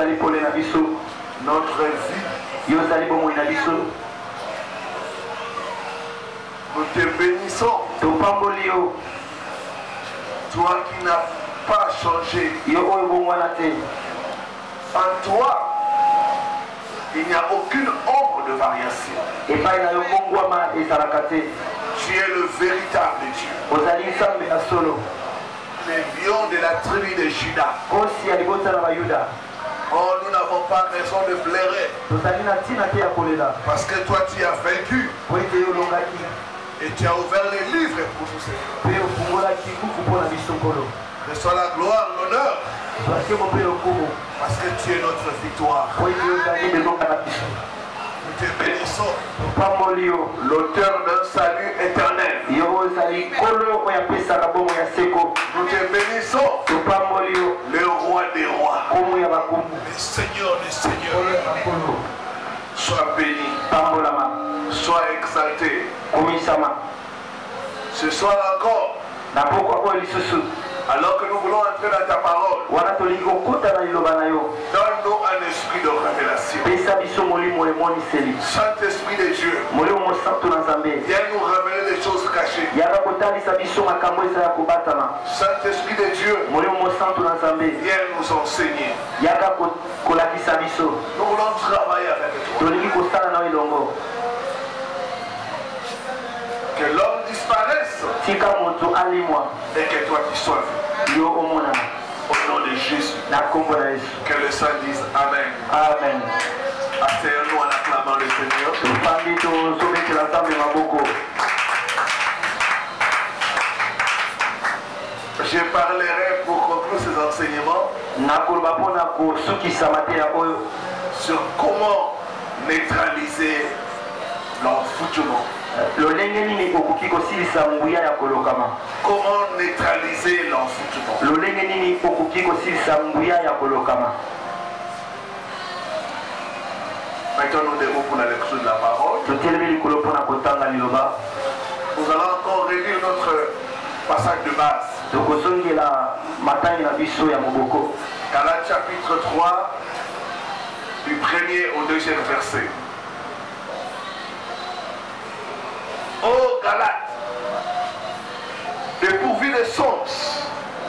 notre vie. Nous te bénissons. Toi qui n'as pas changé. En toi, il n'y a aucune ombre de variation. Tu es le véritable Dieu. Les lions de la tribu de Juda. Oh, nous n'avons pas raison de pleurer. Parce que toi, tu as vaincu. Et tu as ouvert les livres pour nous. Reçois la gloire, l'honneur. Parce que tu es notre victoire. Nous te bénissons. L'auteur d'un salut éternel. Nous te bénissons. Le roi des rois. Le Seigneur des seigneurs. Sois béni. Sois exalté. Ce soir encore. Alors que nous voulons entrer dans ta parole, donne-nous un esprit de révélation. Saint-Esprit de Dieu, viens nous révéler des choses cachées. Saint-Esprit de Dieu, viens nous enseigner. Nous voulons travailler avec toi. Que l'homme disparaisse et que toi tu sois vu. Au nom de Jésus. Que le Saint dise Amen. Amen. Asseyons-nous en acclamant le Seigneur. Je parlerai pour conclure ces enseignements sur comment neutraliser l'enfoutement. Comment neutraliser l'enfoutement? Maintenant nous devons pour la lecture de la parole. Nous allons encore relire notre passage de base. Galates chapitre 3 du 1er au 2e verset. Ô Galates, dépourvus de sens,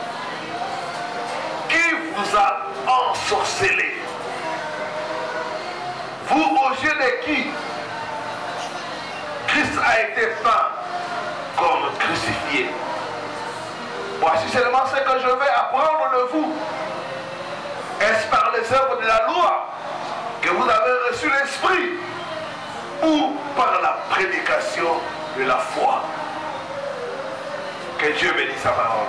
qui vous a ensorcelé? Vous, aux yeux de qui Christ a été peint comme crucifié. Voici seulement ce que je vais apprendre de vous. Est-ce par les œuvres de la loi que vous avez reçu l'Esprit ou par la prédication de la foi? Que Dieu bénisse sa parole.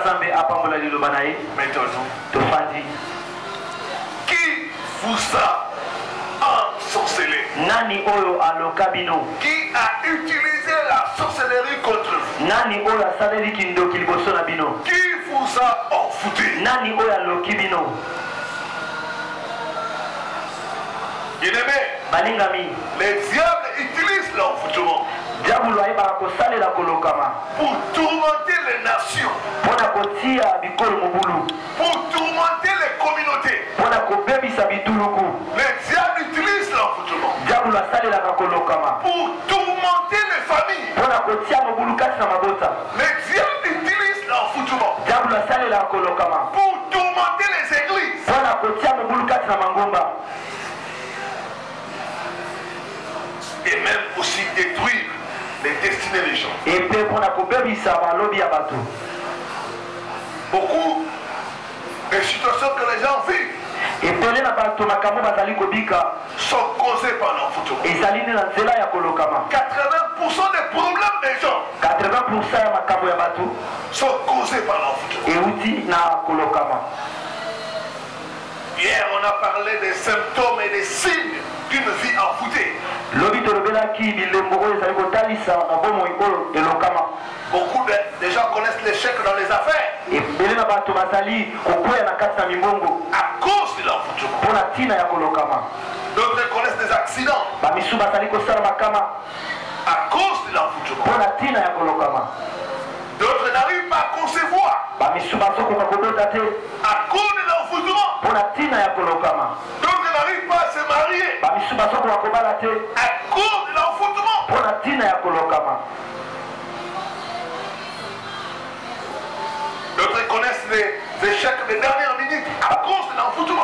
Maintenant, qui vous a ensorcelé? Qui a utilisé la sorcellerie contre vous? Qui vous a envoûté? Bien-aimé, les diables utilisent l'envoûtement pour tourmenter les nations, pour tourmenter les communautés. Les diables utilisent l'envoûtement pour tourmenter les familles. Les diables utilisent l'envoûtement pour tourmenter les églises. Et même aussi détruire les destinées des gens. Beaucoup de situations que les gens vivent sont causées par l'envoûtement. 80% des problèmes des gens sont causés par l'envoûtement. Hier, on a parlé des symptômes et des signes d'une vie envoûtée. Beaucoup de gens connaissent l'échec dans les affaires à cause de l'envoûtement. D'autres connaissent des accidents à cause de l'envoûtement. D'autres n'arrivent pas à concevoir À cause de l'envoûtement. D'autres n'arrivent pas à se marier. À cause de l'envoûtement. D'autres connaissent les échecs des dernières minutes à cause de l'envoûtement.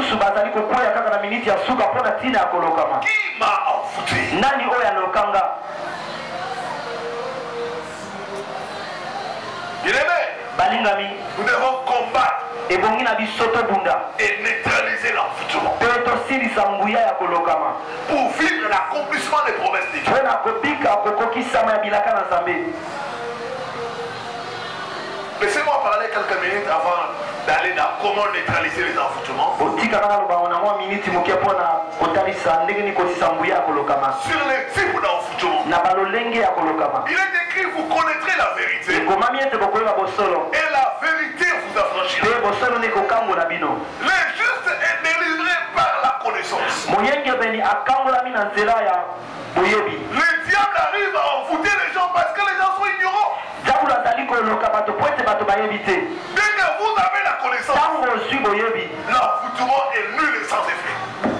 Qui m'a envoûté? Bien-aimé, nous devons combattre et neutraliser l'envoûtement pour vivre l'accomplissement des promesses de Dieu. Laissez-moi parler quelques minutes avant d'aller dans comment neutraliser les envoûtements. Sur les types d'envoûtements. Il est écrit, vous connaîtrez la vérité. Et la vérité vous affranchira. Les justes est délivré par la connaissance. Le diable arrive à envoûter les gens parce que les gens sont ignorants. Dès que vous avez la connaissance, l'envoûtement est nul et sans effet.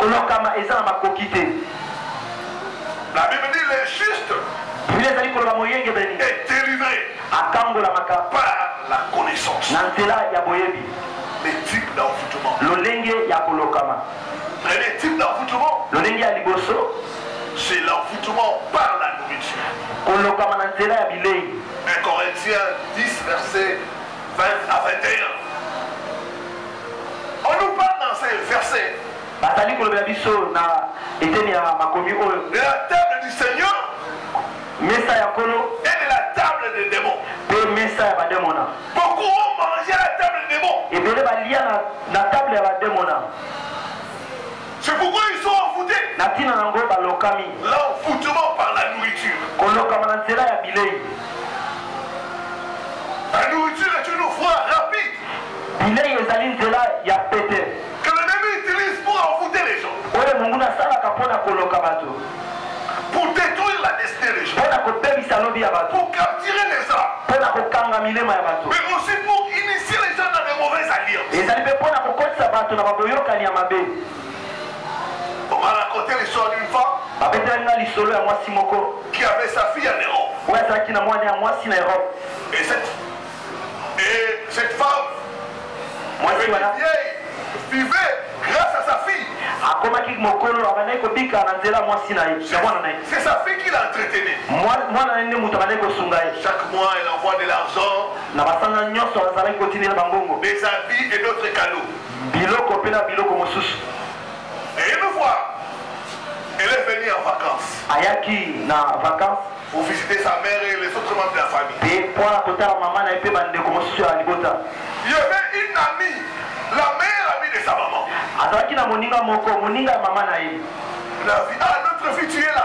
La Bible dit les justes est délivré par la connaissance. Les types d'envoûtement. Premier type d'envoûtement, c'est l'envoûtement par la nourriture. 1 Corinthiens 10, versets 20 à 21. On nous parle dans ces versets de la table du Seigneur et de la table des démons. Beaucoup ont mangé à la table des démons. C'est pourquoi ils sont envoûtés. L'envoûtement par la nourriture. La nourriture est une voie rapide que l'ennemi utilise pour envoûter les gens, pour détruire la destinée des gens, pour capturer les âmes, mais aussi pour initier les gens dans de mauvaises alliances. On m'a raconté l'histoire d'une femme qui avait sa fille en Europe. Et cette femme, vivait grâce à sa fille. C'est sa fille qui l'a entretenue. Chaque mois, elle envoie de l'argent, des habits et d'autres cadeaux. Et une fois, elle est venue en vacances pour visiter sa mère et les autres membres de la famille. Il y avait une amie, la meilleure amie de sa maman. Elle a dit, ah, notre fille, tu es là.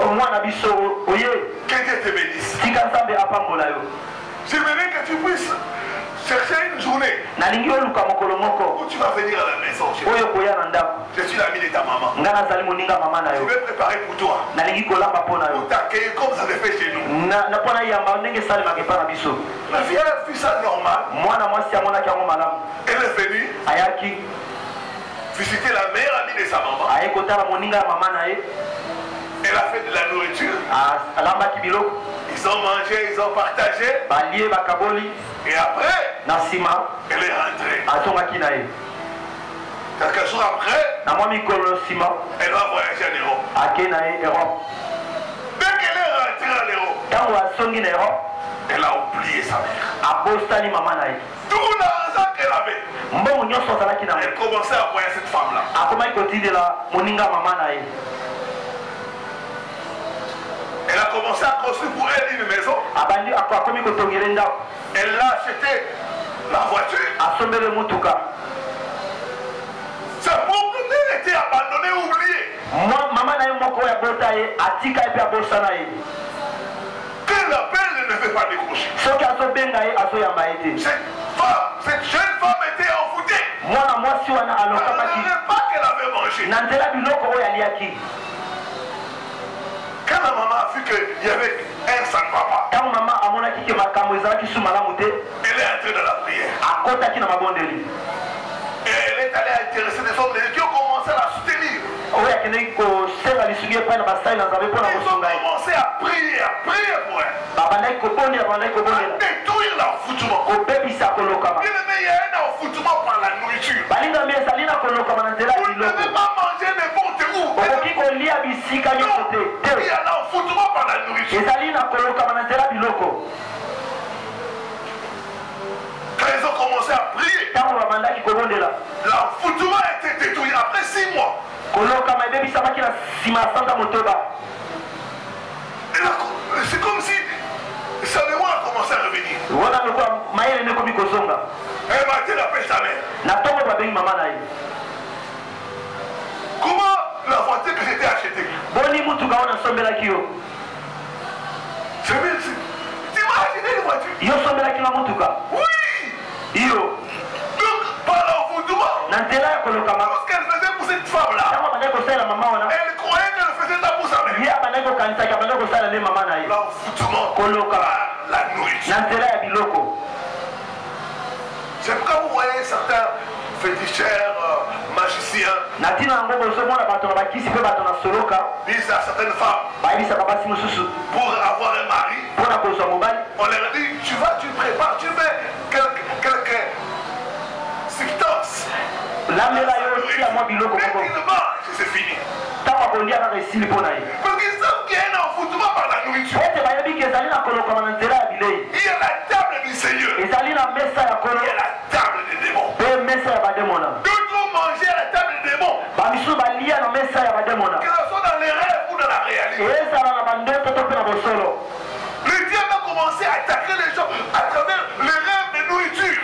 Que Dieu te bénisse. J'aimerais que tu puisses chercher une journée où tu vas venir à la maison. Je suis l'ami de ta maman. Je vais préparer pour toi. Pour t'accueillir comme ça avait fait chez nous. La fille a vu ça normal. Elle est venue visiter la meilleure amie de sa maman. Elle a fait de la nourriture. Ils ont mangé, ils ont partagé. Et après, elle est rentrée. Quelques jours après, elle va voyager en Europe. Dès qu'elle est rentrée en Europe, elle a oublié sa mère. Tout l'argent qu'elle avait, elle commençait à envoyer cette femme-là. Elle a commencé à construire pour elle une maison. Elle a acheté la voiture. Sa propre mère était abandonnée, oubliée. Qu'elle appelle, elle ne veut pas décrocher. Cette jeune femme était envoûtée. Elle ne savait pas qu'elle avait mangé. Quand la maman a vu qu'il y avait un ça ne va pas, Tant maman a mon acquis que ma camoisa qui sous malamoute. elle est entrée dans la prière. À côté qui n'a pas bon délit. Et elle est allée intéresser des hommes qui ont commencé à la soutenir. Oui, à quelqu'un qui sert à l'issue pas une bataille dans un peu pour la Ils ont commencé à prier pour elle. À détruire l'enfoutement. Bien aimé, il y a un enfoutement par la nourriture. Vous ne devez pas manger n'importe où. Non, il y a l'enfoutement par la nourriture. Quand ils ont commencé à prier, l'enfoutement a été détruit après 6 mois. C'est comme si sa mémoire a commencé à revenir. Un matin, il appelle sa mère. Comment la voiture que j'étais achetée? C'est bien. Tu m'as acheté une voiture? Oui. Donc, par l'enfoutement, ce qu'elle faisait pour cette femme-là, elle croyait qu'elle faisait ça pour sa mère. L'enfoutement par la nourriture. C'est pourquoi vous voyez certains féticheurs, magiciens, disent à certaines femmes, pour avoir un mari, on leur dit, tu prépares, tu mets quelques substances. Mais ils ne mangent, c'est fini. Parce qu'ils savent qu'il y a un envoûtement par la nourriture. Il y a la table du Seigneur. Il y a la table des démons. D'autres ont mangé à la table des démons. Que ce soit dans les rêves ou dans la réalité. Le diable a commencé à attaquer les gens à travers les rêves de nourriture.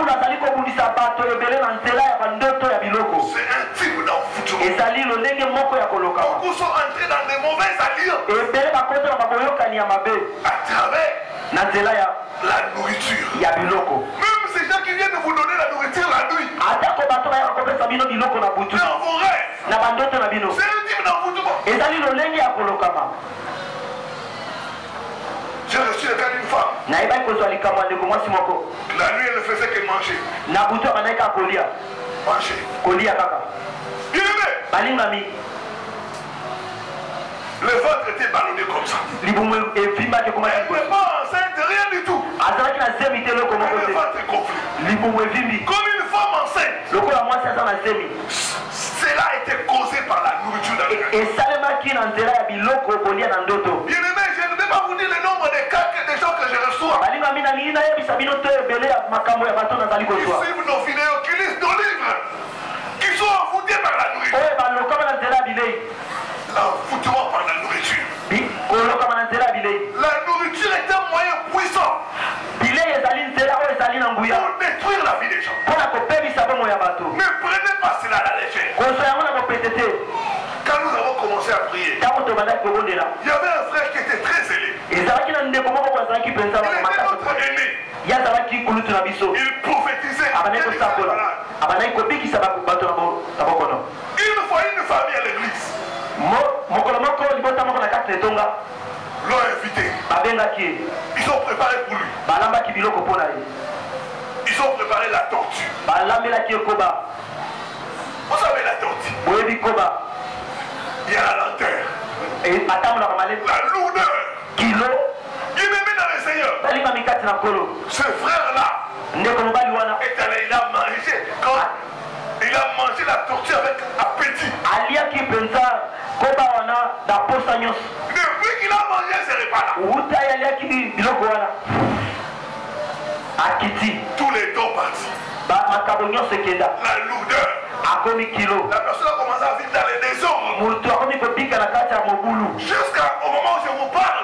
C'est un type d'enfoutement. Beaucoup sont entrés dans des mauvaises alliances à travers la nourriture. Même ces gens qui viennent vous donner la nourriture la nuit, dans vos rêves, c'est un type d'enfoutement. J'ai reçu le cas d'une femme. La nuit, elle ne faisait que manger. Manger. Bien aimé. Le ventre était ballonné comme ça. Elle n'est pas enceinte, rien du tout. Le ventre est gonflé. Comme une femme enceinte. Cela a été causé par la nourriture dans le cœur. Bien aimé, je ne vais pas vous dire le nombre de cas des gens que je reçois. Qui suivent nos vidéos, qui lisent nos livres, qui sont envoûtés par la nourriture. L'enfoutement par la nourriture. La nourriture est un moyen puissant pour détruire la vie des gens. Ne prenez pas cela à la légère. Quand nous avons commencé à prier, il y avait un frère qui était très zélé. Il était notre aîné. Il prophétisait. Une fois une famille à l'église l'ont invité. Ils ont préparé pour lui. Ils ont préparé la tortue. Vous savez la tortue. Il y a la lenteur. La lourdeur. Bien aimé dans le Seigneur. Ce frère-là est allé, il a mangé. Quand il a mangé la tortue avec appétit. Depuis qu'il a mangé ce repas-là, tous les dons partis. La lourdeur. La personne a commencé à vivre dans les désordres. Jusqu'au moment où je vous parle,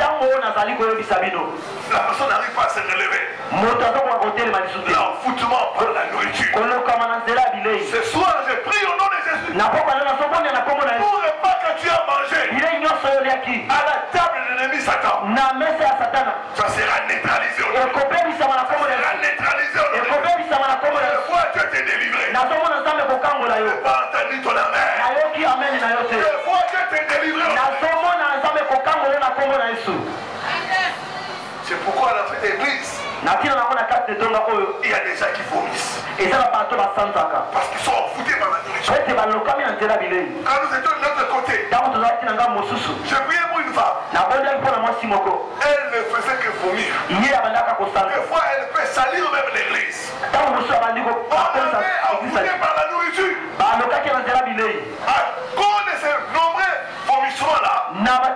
la personne n'arrive pas à se relever. L'enfoutement par la nourriture. Ce soir, je prie au nom de Jésus. Pour le repas que tu as mangé à la table de l'ennemi Satan, ça sera neutralisé au nom. Ça sera neutralisé au nom. Je vois Dieu te délivrer. Je n'ai pas entendu ton amen. Je vois Dieu te délivrer. C'est pourquoi dans cette église, il y a des gens qui vomissent. Parce qu'ils sont envoûtés par la nourriture. Quand nous étions de l'autre côté, je priais pour une femme. Elle ne faisait que vomir. Des fois, elle peut salir même l'église. On avait envoûté par la nourriture. À cause de ces nombreux vomissements-là,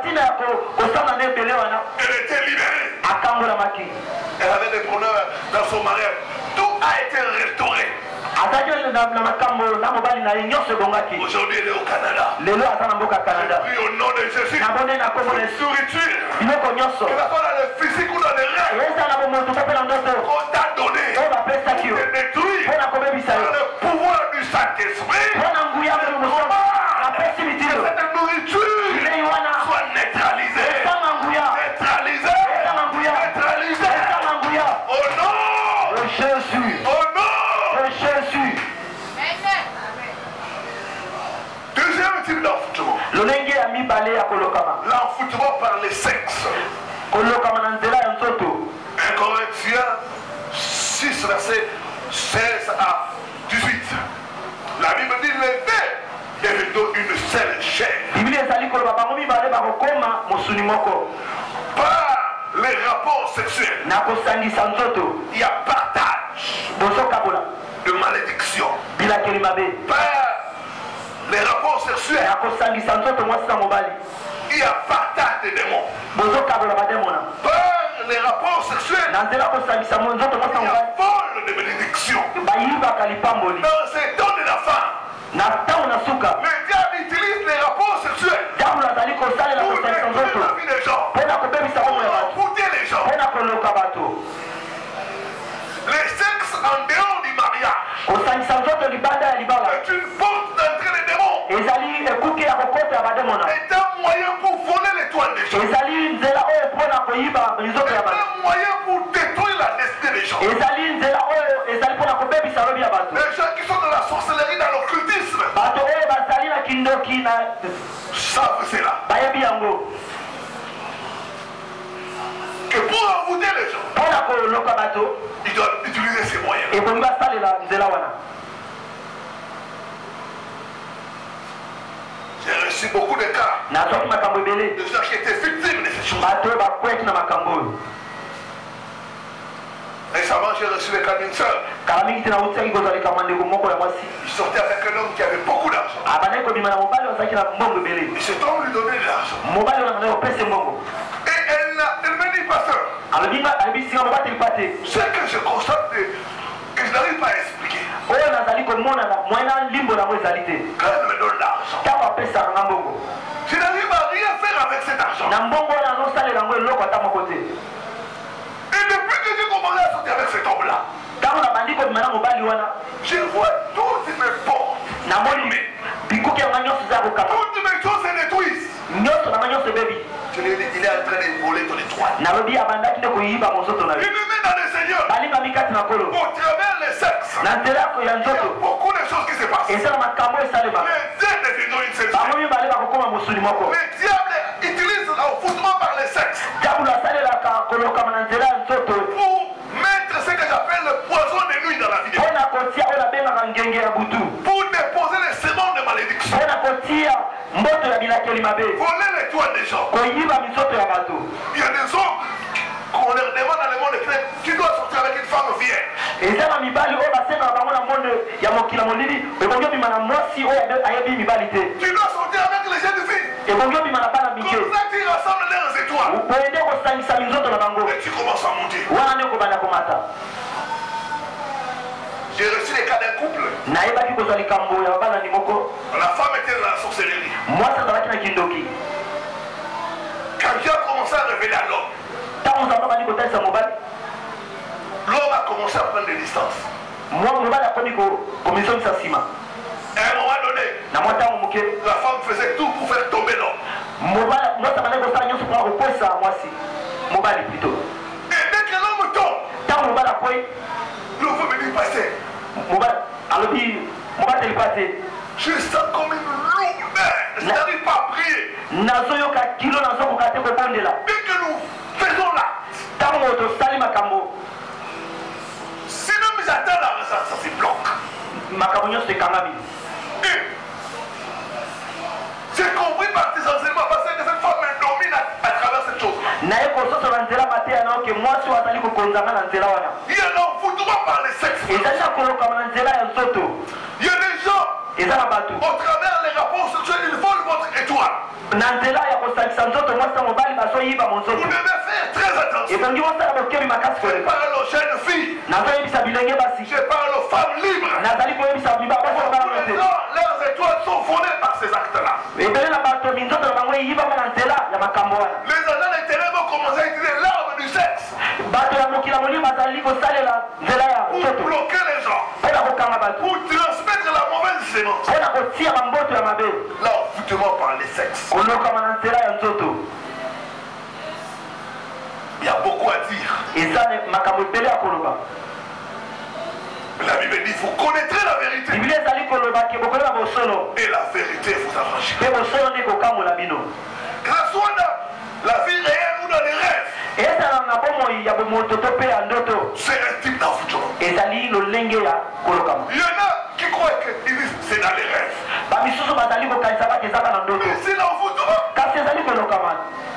elle était libérée. Elle avait des problèmes dans son mariage. Tout a été restauré. Aujourd'hui, elle est au Canada. Je prie au nom de Jésus. Nourriture. Que ça soit dans le physique ou dans les rêves. Qu'on t'a donné. Te détruire. Dans le pouvoir du Saint-Esprit. Cette nourriture soit neutralisée. Au nom de Jésus. Au nom de Jésus. Deuxième type d'enfoutement. L'enfoutement par les sexes. 1 Corinthiens 6, versets 16 à 18. La Bible dit les deux deviennent une seule chair. Par les rapports sexuels, il y a partage de malédiction. Par les rapports sexuels, il y a partage des démons. Par les rapports sexuels, il y a vol de bénédiction. Dans ces dons de la femme, le diable utilise les rapports sexuels pour détruire la vie des gens, pour envoûter les gens. Les sexes en dehors du mariage est une porte d'entrée des démons. C'est un moyen pour voler l'étoile des gens. C'est un moyen pour détruire la destinée des gens. Les gens qui sont dans la sorcellerie, dans l'occultisme, savent cela. Que pour envoûter les gens, ils doivent utiliser ces moyens. J'ai reçu beaucoup de cas de gens qui étaient victimes de ces choses. Récemment, j'ai reçu le cas d'une soeur. Il sortait avec un homme qui avait beaucoup d'argent. Et cet homme lui donnait de l'argent. Et elle me dit, pasteur, ce que je constate, que je n'arrive pas à expliquer. Quand elle me donne l'argent, je n'arrive à rien faire avec cet argent. Et depuis que j'ai commencé à sortir avec cet homme-là, je vois toutes mes portes. Toutes mes choses se détruisent. Je lui ai dit, il est en train de voler ton étoile. Il me met dans le Seigneur. Au travers les sexes, il y a beaucoup de choses qui se passent. Les deux deviennent une seule chair. Le diable utilise l'enfoutement par les sexes pour mettre ce que j'appelle le poison de nuit dans la vie. Pour déposer les séments de malédiction. Voler l'étoile des gens. Il y a des hommes qu'on leur demande dans le monde chrétien, tu dois sortir avec une femme vierge. Tu dois sortir avec les jeunes filles. Comme ça tu rassembles leurs étoiles. Et tu commences à monter. J'ai reçu les cas d'un couple. La femme était dans la sorcellerie. Quand Dieu a commencé à révéler à l'homme, l'homme a commencé à prendre des distances. À un moment donné, la femme faisait tout pour faire tomber l'homme. Et dès que l'homme tombe, l'homme me dit, pasteur, je sens comme une lourdeur. Je n'arrive pas à prier. prier, nazoyoka kilo nazokoka te kobondela dès que nous faisons l'acte, ntango tosali makambo si même j'attends l'argent, ça se bloque. makambo nyonso ekangami. Et j'ai compris par tes enseignements parce que cette femme me domine à travers cette chose. naye kososola nzela mateya nao ke mwasi oyo azali kokonzanga na nzela wana Il y a un envoûtement par les sexes. ezali na kolokama na nzela ya nzoto. Il y a des gens, eza na bato au travers les rapports sexuels, ils volent votre étoile. na nzela ya kosalisa nzoto mwasi na mobali bazoyiba mo Vous nzoto devez faire très attention. ebongi mosala bokebi makasi Je koleka. parle aux jeunes filles, nazoyebisa bilenge basi je parle aux femmes libres. nazali koyebisa Tous les bibabasaaaa gens, leurs étoiles sont volées par ces actes-là. ebele na bato minzoto na bango eyibama na nzela ya makambo wana. Les agents des ténèbres vont commencer à utiliser l'arme du sexe bato ya mokili ya molimo bazali kosalela nzela ya pour nzoto bloquer les gens, mpona kokanga bato pour transmettre la mauvaise sémence. mpona kotia bamboto ya mabe L'envoûtement par les sexes. kolokama na nzela ya nzoto. Il y a beaucoup à dire. eza makambo ebele ya koloba. La Bible dit, vous connaîtrez la vérité. biblia ezali koloba ke bokoyeba bosolo Et la vérité vous affranchira. mpe bosolo nde kokambola bino. Que ce soit dans la vie réelle ou dans les rêves, ezala na bomoi ya bomoto to mpe ya ndoto c'est un type d'envoûtement. ezali lolenge ya kolokama. Il y en a qui croient qu'ils disent c'est dans les rêves. bamisusu bazali kokanisa bake ezaka na ndoto Mais c'est l'envoûtement. kasi ezali kolokama.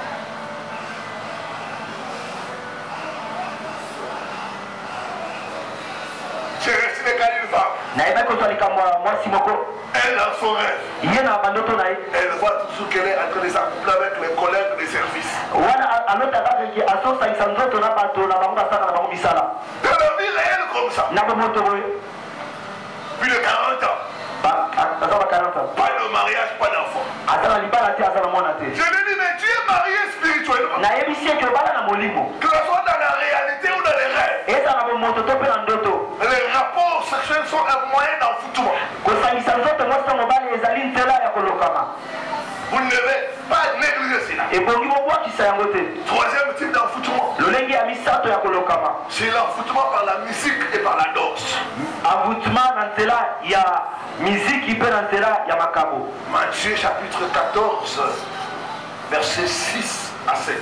J'ai reçu des cas d'une femme. nayebaki kozwa likambo ya mwasi moko Elle, dans son rêve, ye na bandoto na ye elle voit toujours qu'elle est en train de s'accoupler avec les collègues des services. wana alotaka keke azosalisa nzoto na bato na bango basaka na bango misala Dans la vie réelle comme ça, na bomoto boye plus de 40 ans, aza ba 40 ans pas de mariage, pas d'enfant. aza na libala te aza na mwana te. Je lui dis, mais tu es marié spirituellement. nayebisi eke obala na molimo Que ce soit dans la réalité ou dans les rêves, eza na bomoto to mpe na ndoto. les rapports sexuels sont un moyen d'envoûtement. kosangisa nzoto mwasi na mobali ezali nzela ya kolokama. Vous ne devez pas négliger cela. ebongi bobwakisa yango te. Troisième type d'envoûtement, lolenge ya misato ya kolokama c'est l'envoûtement par la musique et par la danse. envoûtement na nzela ya miziki mpe na nzela ya makabo. Matthieu chapitre 14, versets 6 à 7.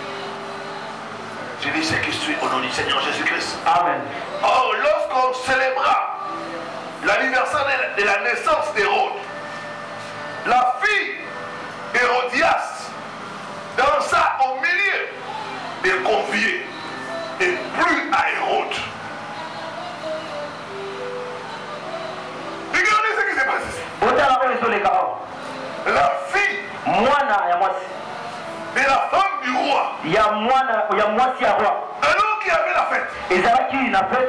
Je dis ce qui suit au nom du Seigneur Jésus-Christ. Amen. Or, lorsqu'on célébra l'anniversaire de la naissance d'Hérode, la fille Hérodias dansa au milieu des conviés et plut à Hérode. Regardez ce qui s'est passé ici. otala oyo ezoleka awa La fille mwana ya mwasi de la femme du roi, ya mwasi ya roi alors qu'il y avait la fête, ezalaki na fete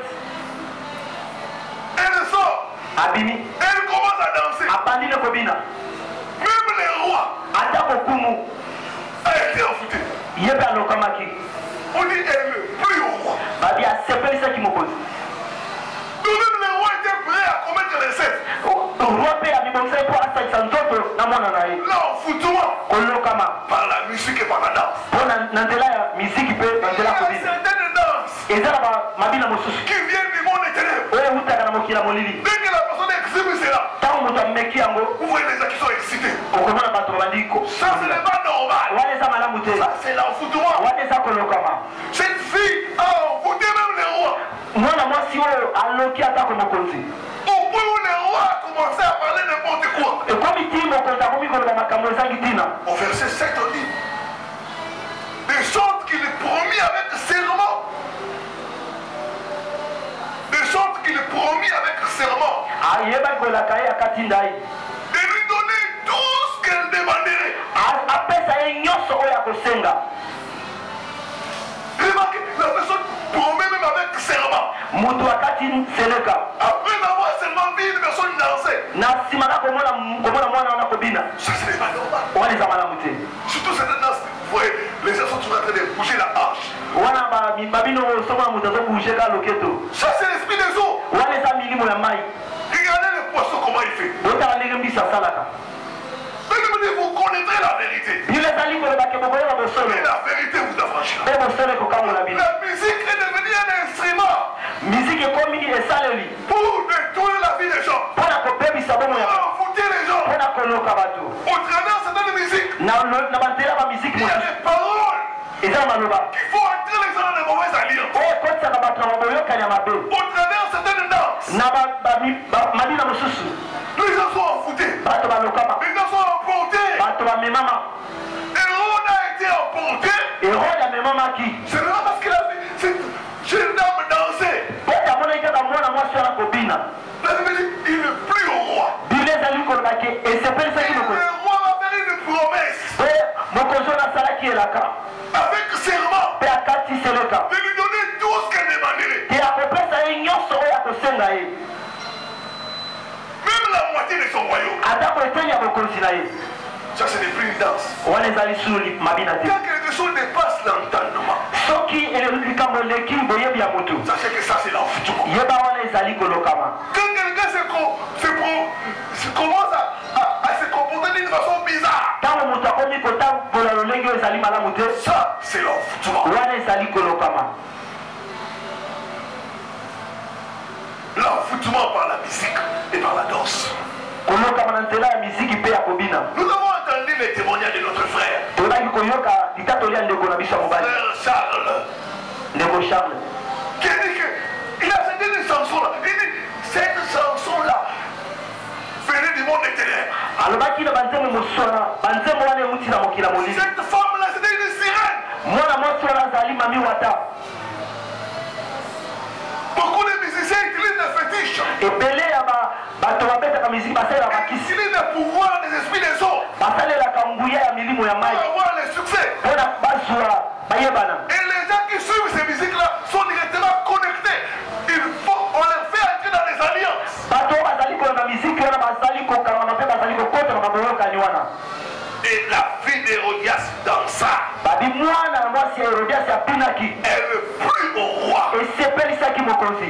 elle sort, abimi elle commence à danser. abandi ne kobina Même le roi ata kokumu a été envoûté. ye mpe alokamaki On dit elle ne plus au roi. babi asepelisaki mokonzi. Donc même le roi était prêt à commettre l'inceste. roi mpe amibongisaki mpo asalisa nzoto na mwana na ye. L'envoûtement kolokama par la musique et par la danse. mpo na nzela ya miziki mpe na Il y nzela ya a kobina certaines danses eza na mabina mosusu qui viennent du monde éternel. oyo eutaka na mokili ya molili. Dès que la personne exhibe cela, ntango moto ameki yango vous voyez les gens qui sont excités. okomona bato babandi Ça, ce n'est pas normal. wana eza malamu te. Ça, c'est l'envoûtement. wana eza kolokama. Cette fille a envoûté même le roi. mwana mwasi oyo aloki atako mokonzi. Au point où le roi a commencé à parler n'importe quoi. ekomi ti mokonzi akomi koloba makambo ezangi ntina. Au verset 7, on dit des choses qu'il promit avec serment. Des choses qu'il promit avec serment. ayebaki kolaka ye akati ndai. De lui donner tout ce qu'elle demanderait. apesa ye nyonso oyo akosenga. Remarquez, la personne promet même avec serment. moto akati seleka. Après avoir seulement vu une personne danser. na nsima na komona mwana wana kobina. Ça, ce n'est pas normal. wana eza malamu te. Surtout cette danse, vous voyez, les gens sont toujours en train de bouger la hanche. wana babino oyo somona moto azobouge loketo. Ça, c'est l'esprit des eaux. wana eza milimo ya mai. Regardez le poisson, comment il fait. otala ndenge mbisi asalaka. Vous connaîtrez la vérité. bino ezali kolobake bokoyeba bosolo. Et la vérité vous affranchira. mpe bosolo ekokambola bino. La musique est devenue un instrument miziki ekomi esaleli pour détruire la vie des gens. mpona kobebisa bomo ya Pour envoûter les gens. mpona koloka bato. Au travers de cette musique, na banzela ba musique il y a des paroles et ça maloba qui font entrer les gens dans les mauvaises alliances. oh quand ça va battre la boyoka ya mabe Au travers de certaines danses, na madina mosusu les gens sont envoûtés, bato balokama les gens sont emportés. bato bamemama Et on a été emporté. et roi ya memama ki C'est vraiment parce qu'il a vu cette jeune dame danser. pota mona ikaka mwana mwasi wana kobina La Bible dit, il n'est plus au roi. biblia ezali koloba ke esepelisaki Le mokonzi roi va faire une promesse pe mokonzi oyo asalaki elaka avec serment mpe akatiseleka de lui donner tout ce qu'elle demanderait. te akopesa ye nyonso oyo akosenga ye Même la moitié de son royaume. atako eteni ya bokonzi na ye Ça, ce n'est plus une danse. wana ezali sulu mabina te Quand quelque chose dépasse l'entendement, soki likambo eleki boyebi ya motu sachez que ça, c'est l'enfouissement. yeba wana ezali kolokama Quand quelqu'un commence à se comporter d'une façon bizarre, ntango moto akomi kotambola lolenge oyo ezali malamu te ça, c'est l'enfouissement. wana ezali kolokama L'enfouissement par la musique et par la danse. kolokama na nzela ya miziki mpe ya kobina Nous avons entendu les témoignages de notre frère, tozalaki koyoka litatoli ya ndeko na biso ya mobali frère Charles, ndeko charles qui dit qu'il a chanté une chanson-là. Il dit, cette chanson-là venait du monde des ténèbres. alobaki na banzembo mosusu wana banzembo wana euti na mokili ya molili Cette femme-là, c'était une sirène. mwana mwasi wana azali mami wata Beaucoup de musiciens utilisent des fétiches. ebele ya bato babetaka miziki basalelaka Ils bakisi utilisent les pouvoirs des esprits des eaux basalelaka nguya ya milimo ya mai pour avoir le succès. mpona bazwa bayebana Et les gens qui suivent ces musiques-là sont directement connectés. On les fait entrer dans des alliances. bato oyo bazali kolanda miziki wana bazali kokangama mpe bazali kokotama baboyokani wana Et la fille d'Hérodias dansa. babi mwana na mwasi ya herodiasi apinaki Elle ne plus au roi. esepelisaki mokonzi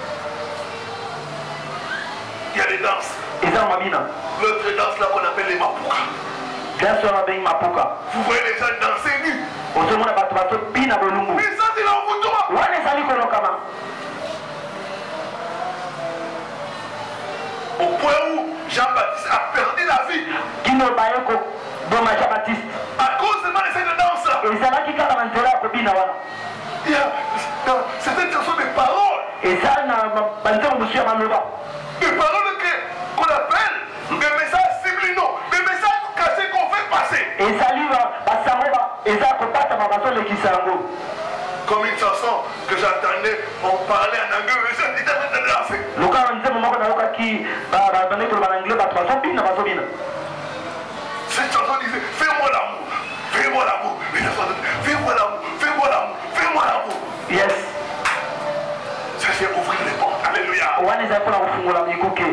Il y a des danses. eza na mabina L'autre danse là qu'on appelle les mapuka. dansi wana babengi mapuka Vous voyez les gens danser nus. ozomona bato bazobina bolumbu Mais ça c'est l'envoûtement. wana ezali kolokama Au point où Jean-Baptiste a perdu la vie. kino baye koboma jean baptiste À cause de cette danse là. ezalaki kaka na nzela ya kobina wana Il y a certaines chansons de paroles. eza na banzembo mosusu ya maloba Des paroles qu'on appelle des messages subliminaux. Des messages cachés qu'on fait passer. ezali basango eza kobatama bazolekisa yango Comme une chanson que j'entendais, on parlait en anglais, mais j'étais en train de danser. lokala nzembo moko nayokaki bandeki koloba na anglais bato bazobina bazobina Cette chanson disait, fais-moi l'amour, fais-moi l'amour. Fais-moi l'amour, fais-moi l'amour, fais-moi l'amour. yes Ça c'est ouvrir les portes. Alléluia. wana ezali mpona kofungola mikuke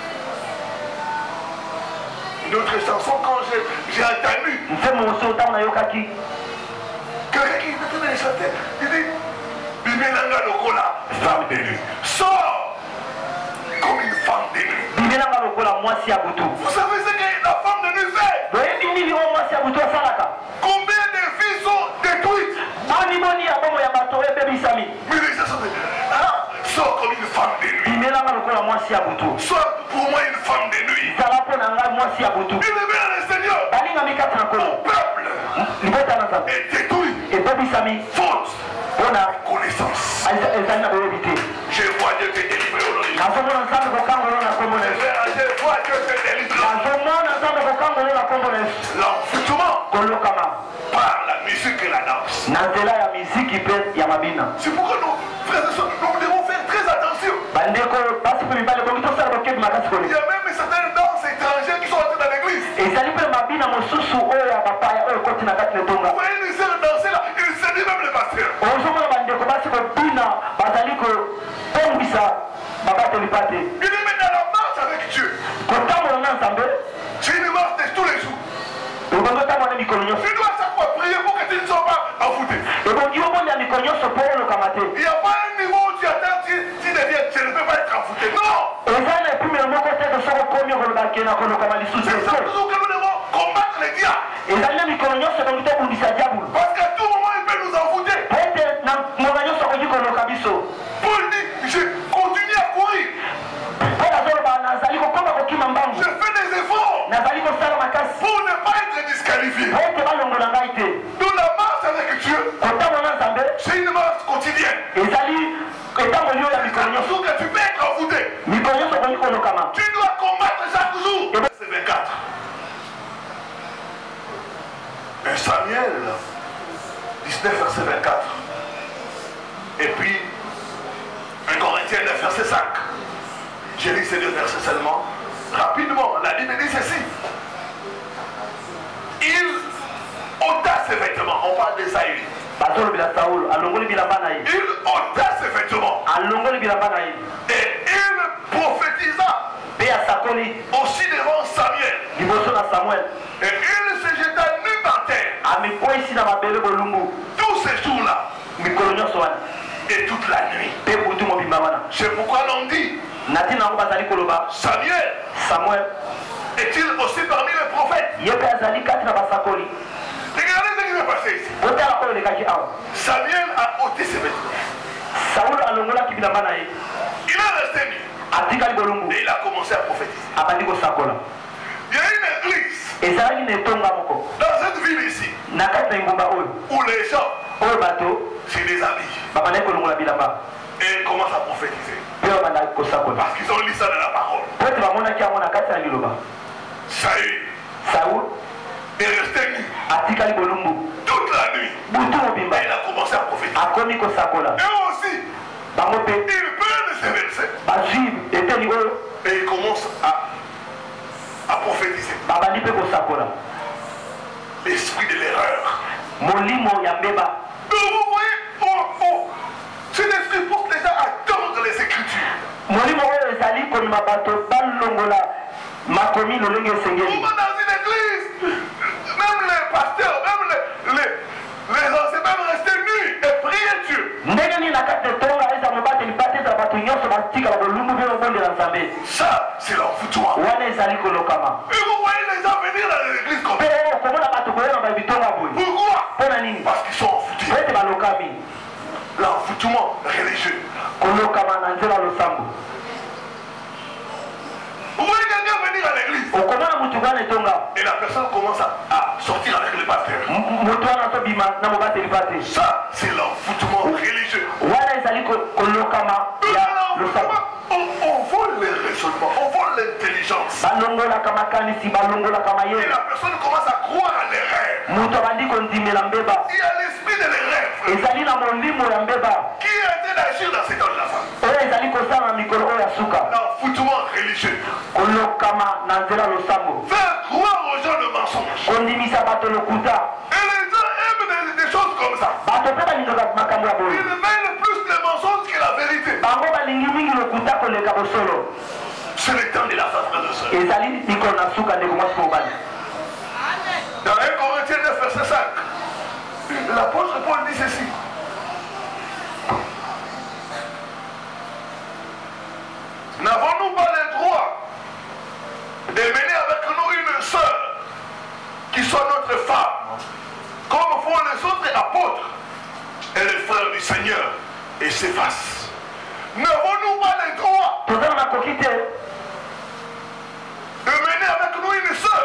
Une autre chanson, quand j'ai entendu nzembo mosusu ntango nayokaki quelqu'un qui était en train de chanter, il dit, Bimelanga Lokola, femme de nuit. Sors comme une femme de nuit. bimelanga lokola mwasi ya butu Vous savez ce que la femme de nuit fait? boyebi nini oyo mwasi ya butu asalaka Combien de filles sont détruites? boni ya bomo ya bato ebebisami Mais les gens sont dit, ah, sors comme une femme de nuit. bimelanga lokola mwasi ya butu Sois pour moi une femme de nuit. zala mpo na ngai mwasi ya butu Il est bien le Seigneur. balingami kati na Mon nkolo peuple libota na nzambe est détruit. ebebisami Faute mpona connaissance. ezali na boyebi te Je vois Dieu te délivrer aujourd'hui. nazomona nzambe kokangolo na kombo na yesu Je vois Dieu te délivrer. nazomona nzambe kokangolo na kombo na yesu L'enfouissement kolokama par la musique et la danse. na nzela ya miziki mpe ya mabina C'est pourquoi nous, frères et sœurs, nous devons faire très attention. bandeko basi mpe mibale bongi tosala bokebi makasi Il koli y a même certaines danses étrangères qui sont entrées dans l'église. ezali mpe mabina mosusu oyo ya bapaya oyo ekoti na kati na etonga Vous voyez une sœur danser là, il séduit même le pasteur. ozomona bandeko basi kobina bazali kotongwisa babateli pate Il est même dans la marche avec Dieu. kotambola na nzambe C'est une marche de tous les jours. ebongi otambola na mikolo nyonso Tu dois à chaque fois prier pour que tu ne sois pas envoûté. ebongi obonda mikolo nyonso mpo olokama te Il n'y a pas un niveau où tu attends, tu deviens, je ne peux pas être envoûté. Non! eza na epimelo moko te soki okomi kolobake na kolokama lisusu C'est ça toujours que nous devons combattre les diables. ezali na mikolo nyonso ebongi tobundisa diabulu Dieu, c'est une marche quotidienne. Tout que tu peux être envoûté. Tu dois combattre chaque jour. Verset 24. Et Samuel 19, verset 24. Et puis 1 Corinthiens 9, verset 5. J'ai lu ces deux versets seulement. Rapidement, la Bible dit ceci. Il ôta ses vêtements. On parle de Saül. Il ôta ses vêtements. Et il prophétisa aussi devant Samuel. Et il se jeta nu par terre. Tous ces jours-là. Et toute la nuit. C'est pourquoi l'on dit Samuel est-il aussi parmi les prophètes? Regardez ce qui s'est passé ici. Samuel a ôté ses vêtements. Il est resté nu. Et il a commencé à prophétiser. Il y a une église dans cette ville ici où les gens se déshabillent et commencent à prophétiser. Parce qu'ils ont lu ça dans la parole. Saül est resté nu toute la nuit. Et il a commencé à prophétiser. Et aussi, il prend ces versets et il commence à prophétiser. L'esprit de l'erreur. Donc vous voyez, cet esprit pousse les gens à tordre les Écritures. On va dans une église, même les pasteurs, même les anciens, même rester nus et prier Dieu. Ça, c'est l'enfoutoir. Et vous voyez les gens venir dans l'église comme ça. Pourquoi? Parce qu'ils sont enfoutus. L'enfoutement religieux. Vous voyez quelqu'un venir à l'église et la personne commence à sortir avec le pasteur. Ça, c'est l'enfoutement religieux. On vole les raisonnements, on vole l'intelligence. Et la personne commence à croire à l'erreur. Il y a l'esprit de l'erreur qui est en train d'agir dans cet homme-là. L'enfoutement religieux. Faire croire aux gens le mensonge. Et les gens aiment des choses comme ça. Ils veulent plus les mensonges que la vérité. C'est le temps de la fin, frère de soeur. Dans 1 Corinthiens 9, verset 5, l'apôtre Paul dit ceci. N'avons-nous pas le droit de mener avec nous une sœur qui soit notre femme, comme font les autres apôtres et les frères du Seigneur et s'effacent? N'avons-nous pas le droit de mener avec nous une sœur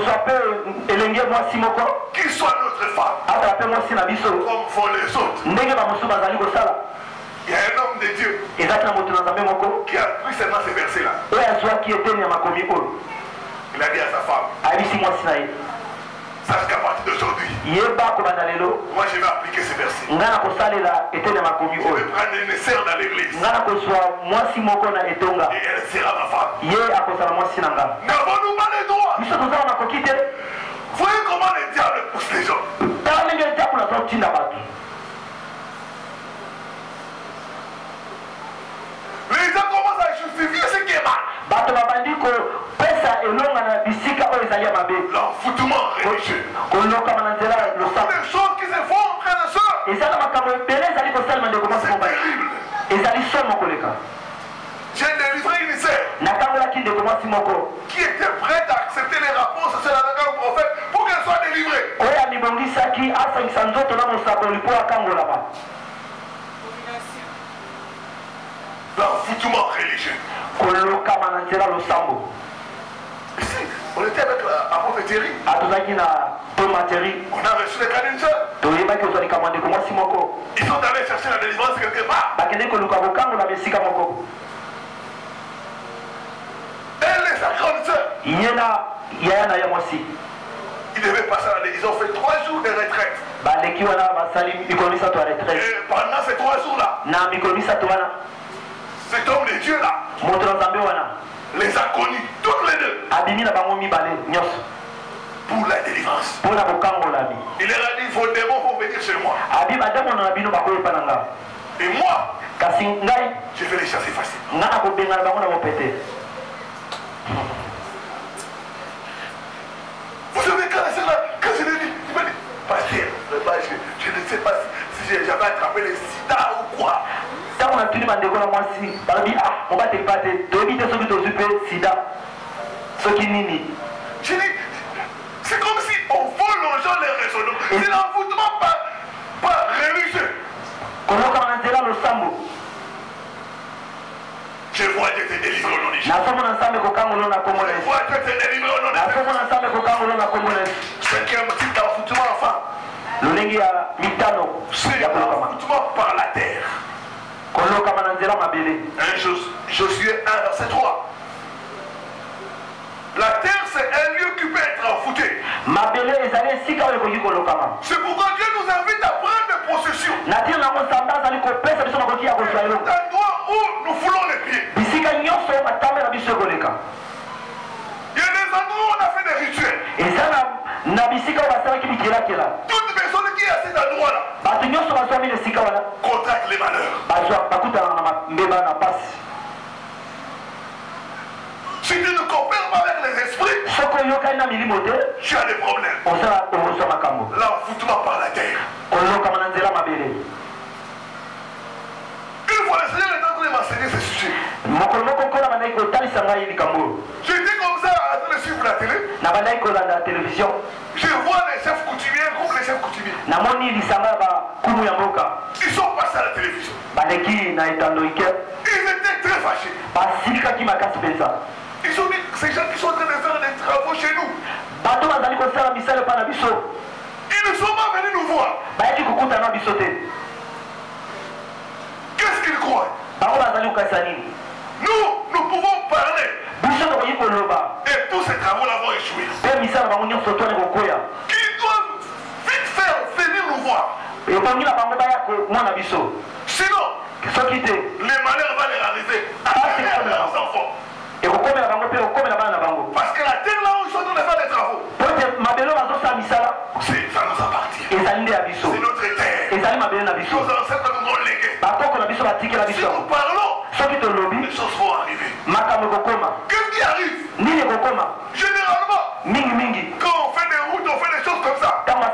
qui soit notre femme, comme font les autres? Il y a un homme de Dieu qui a pris seulement ces versets-là. Il a dit à sa femme, sache qu'à partir d'aujourd'hui, moi je vais appliquer ces versets. Je vais prendre une sœur dans l'église et elle sera ma femme. N'avons-nous pas le droit? Voyez comment le diable pousse les gens. Les gens commencent à justifier ce qui est mal. L'enfoutement religieux. Les choses qui se font, frères et sœurs, c'est terrible. J'ai délivré une sœur qui était prête à accepter les rapports sociaux avec un prophète pour qu'elle soit délivrée. L'enfoutement religieux. Ici, on était avec l'apôtre Thierry. On a reçu le cas d'une sœur. chercher la délivrance quelque part. Elle est sa grande sœur. Il devait passer à la ils ont fait 3 jours de retraite. Et pendant ces 3 jours-là, cet homme de Dieu là les a connus, toutes les deux. Pour la délivrance. Il leur a dit, vos démons vont venir chez moi. Et moi, je vais les chasser facilement. Vous savez, quand je l'ai dit, il m'a dit, pasteur, je ne sais pas si j'avais attrapé le sida ou quoi. Je dis, c'est comme si on vole aux gens les raisonnements. C'est l'envoûtement pas religieux. Je vois Dieu te délivrer au nom de Jésus. Je vois Dieu te délivrer au nom de Jésus. Cinquième type d'envoûtement, enfin. C'est l'envoûtement par la terre. 1 Josué 1, verset 3. La terre, c'est un lieu qui peut être envoûté. C'est pourquoi Dieu nous invite à prendre possession. L'endroit où nous foulons les pieds. Il y a des endroits où on a fait des rituels. Toute personne qui est à cet endroit-là contracte les malheurs. Si tu ne coopères pas avec les esprits, tu as des problèmes. L'envoûtement par la terre. Une fois le Seigneur est en train de m'enseigner ce sujet. J'étais comme ça en train de suivre la télé. Je vois les chefs coutumiers, un groupe de chefs coutumiers. Ils sont passés à la télévision. Ils étaient très fâchés. Ils ont dit que ces gens qui sont en train de faire des travaux chez nous, ils ne sont pas venus nous voir. Qu'est-ce qu'ils croient? Nous pouvons parler. Et tous ces travaux-là vont échouer. Qu'ils doivent vite faire venir nous voir. Sinon, les malheurs vont leur arriver à leurs enfants. Parce que la terre là où ils sont en train de faire des travaux, ça nous appartient. C'est notre terre. Nos ancêtres nous ont légué. Si nous parlons, les choses vont arriver. Qu'est-ce qui arrive? Généralement, quand on fait des routes, on fait des choses comme ça.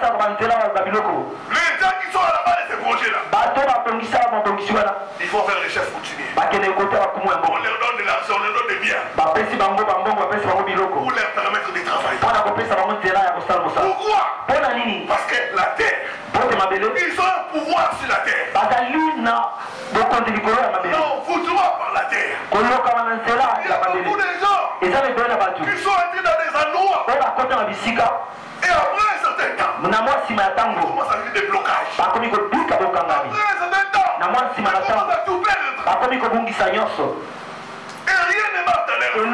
Les gens qui sont à la base de ces projets-là, il faut faire les chefs coutumiers. On leur donne de l'argent, on leur donne des biens pour leur permettre de travailler. Pourquoi? Parce que la terre, ils ont un pouvoir sur la terre. L'envoûtement par la terre. Il y a beaucoup de gens qui sont entrés dans des endroits. Et après un certain temps, on commence à vivre des blocages. Après un certain temps, on commence à tout perdre. Et rien ne marche dans leur vie.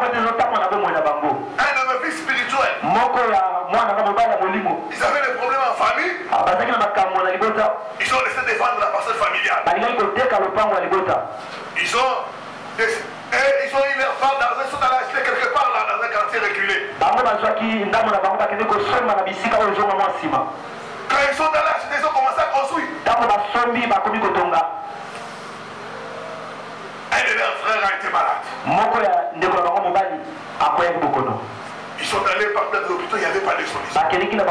Un de mes fils spirituels, ils avaient des problèmes en famille. Ils ont laissé défendre la parcelle familiale. Ils ont eu leur part d'argent, ils sont allés acheter quelque part là, dans un quartier reculé. Quand ils sont allés acheter, ils ont commencé à construire. Un de leurs frères a été malade. Ils sont allés par dans l'hôpital, il n'y avait pas de solution.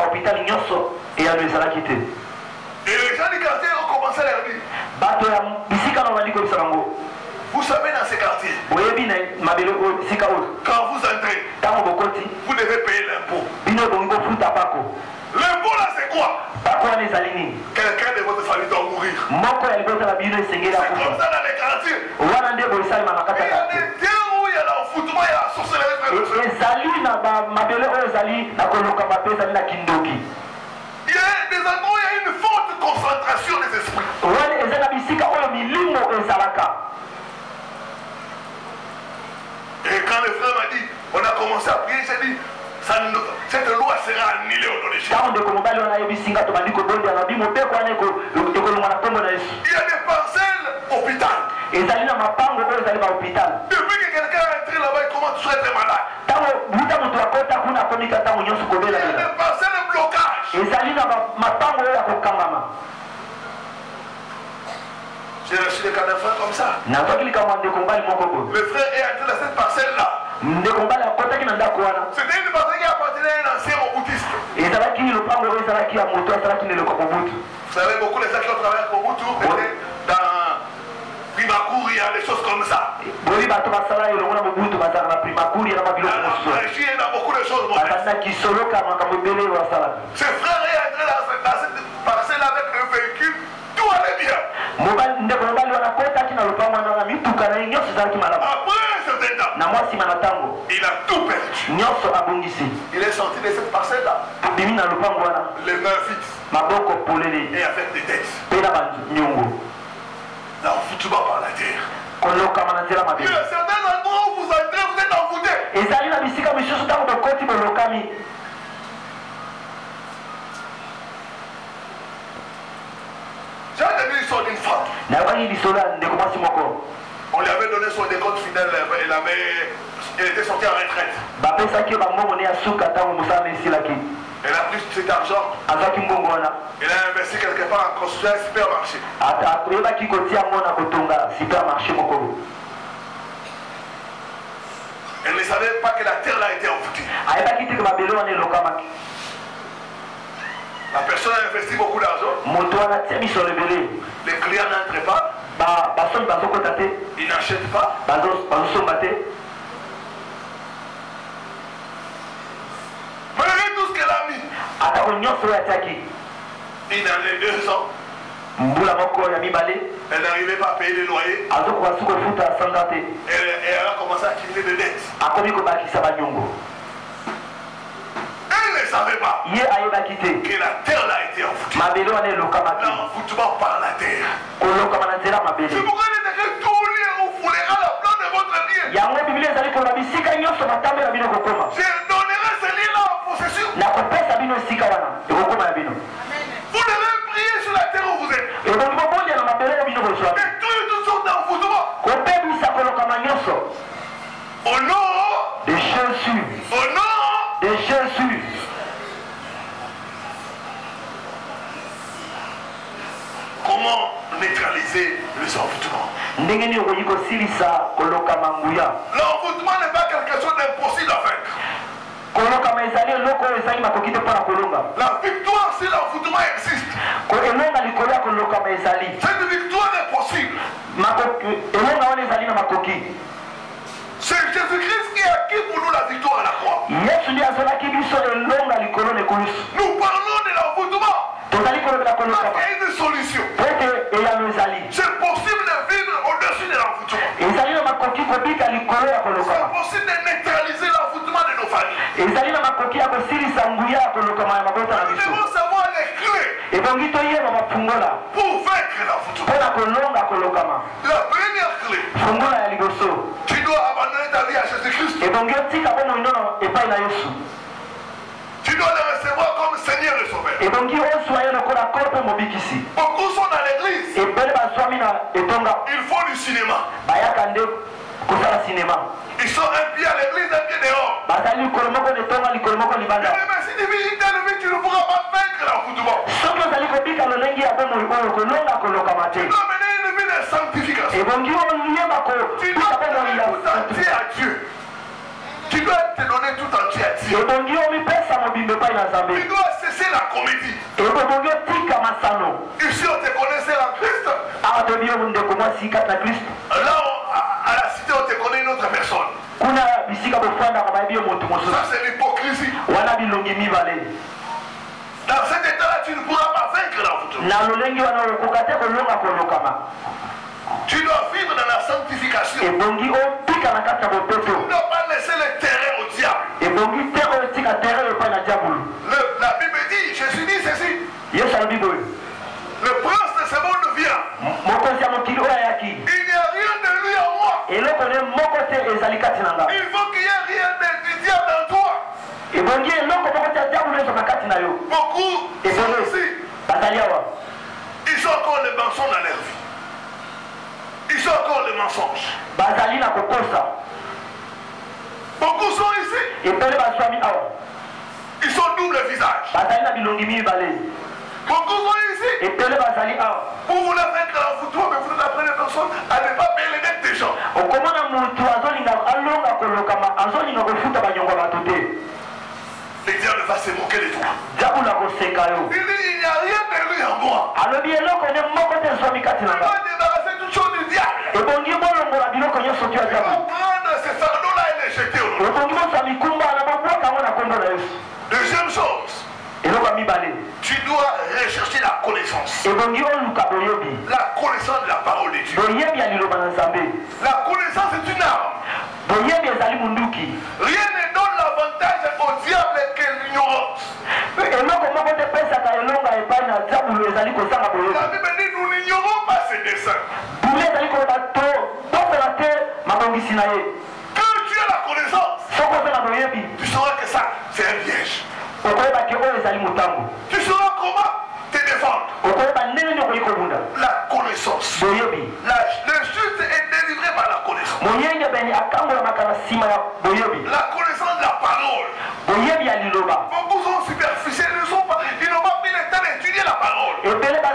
Et les gens du quartier ont commencé à leur dire, vous savez, dans ces quartiers, quand vous entrez, vous devez payer l'impôt. L'impôt là, c'est quoi? Quelqu'un de votre famille doit mourir. C'est comme ça dans les quartiers. Il y a des terres où il y a l'envoûtement, il y a la sorcellerie. Il y a des endroits où il y a une forte concentration des esprits. Et quand le frère m'a dit, on a commencé à prier, j'ai dit, cette loi sera annulée au nom de Jésus. Il y a des parcelles hôpital. Depuis que quelqu'un est entré là-bas, il commence à être malade. Il y a des parcelles de blocage. J'ai reçu des cas de frères comme ça. Le frère est entré dans cette parcelle-là. C'était une parcelle qui appartenait à un ancien moboutiste. Vous savez, beaucoup de gens qui ont travaillé avec Mobutu étaient dans Primacour, il y a des choses comme ça. Dans Régie, il y a beaucoup de choses. Ce frère est entré dans cette parcelle avec un véhicule, tout allait bien. Après un certain temps, il a tout perdu. Il est sorti de cette parcelle-là, les mains fixes et avec des dettes. Là, on fout tout bas par la terre. Il y a certains endroits où vous entrez, vous êtes envoûtés. J'ai entendu l'histoire d'une femme. On lui avait donné son décompte final, elle était sortie en retraite. Elle a pris cet argent. Elle a investi quelque part en construisant un supermarché. Elle ne savait pas que la terre là était envoûtée. La personne a investi beaucoup d'argent. Les clients n'entrent pas. Ils n'achètent pas. Malgré tout ce qu'elle a mis, il en est 2 ans. Elle n'arrivait pas à payer les loyers. Elle a commencé à accumuler des dettes. Elle ne savait pas que la terre là était envoûtée. L'envoûtement par la terre. C'est pourquoi il était écrit tout lié au foulet à la plan de votre bien. Je donnerai ce lien-là en possession. Vous devez prier sur la terre où vous êtes. Et toutes sortes d'envoûtements. Au nom de Jésus. Au nom de Jésus. Comment neutraliser les envoûtements? L'envoûtement n'est pas quelque chose d'impossible à vaincre. La victoire, si l'envoûtement existe, cette victoire est possible. C'est Jésus-Christ qui a acquis pour nous la victoire à la croix. Nous parlons de l'envoûtement. Il y a une solution. C'est possible de vivre au-dessus de l'envoûtement. C'est possible de neutraliser l'envoûtement de nos familles. Nous devons savoir les clés pour vaincre l'envoûtement. La première clé, tu dois abandonner ta vie à Jésus-Christ. Tu dois le recevoir comme Seigneur et Sauveur. Beaucoup sont dans l'église. Il faut du cinéma. Ils sont un pied à l'église, un pied dehors. Mais si tu ne pourras pas vaincre l'envoûtement. Tu dois mener une vie de sanctification. Tu dois donner tout entier à Dieu. Tu dois te donner tout entier à Dieu. Tu dois cesser la comédie. Ici on te connaissait en Christ. Là à la cité on te connaît une autre personne. Ça c'est l'hypocrisie. Dans cet état-là tu ne pourras pas vaincre l'envoûtement. Tu dois vivre dans la sanctification. Tu ne dois pas laisser le terrain au diable. La Bible dit, Jésus dit ceci. Le prince de ce monde vient. Il qu'il n'y ait rien du diable en toi. Beaucoup sont ici. Ils ont encore les mensonges dans leur vie. Ils ont encore les mensonges. Beaucoup sont ici. Ils sont double visage. Beaucoup sont ici. Vous voulez faire de la photo, mais vous n'apprenez personne à ne pas bénédicter des gens. Le diable va se moquer de toi. Il dit, il n'y a rien de lui en moi. Il va débarrasser toute chose du diable. Il va prendre ce fardeau-là et les jeter au loin. Deuxième chose, tu dois rechercher la connaissance. La connaissance de la parole de Dieu. La connaissance est une arme. Rien ne donne l'avantage au diable que l'ignorance. La Bible dit, nous n'ignorons pas ses desseins. Quand tu as la connaissance, tu sauras que ça, c'est un piège. Tu sauras comment te défendre. La connaissance. Le juste est délivré par la connaissance. La connaissance de la parole. Beaucoup sont superficiels, ils n'ont pas pris le temps d'étudier la parole. Tu dois être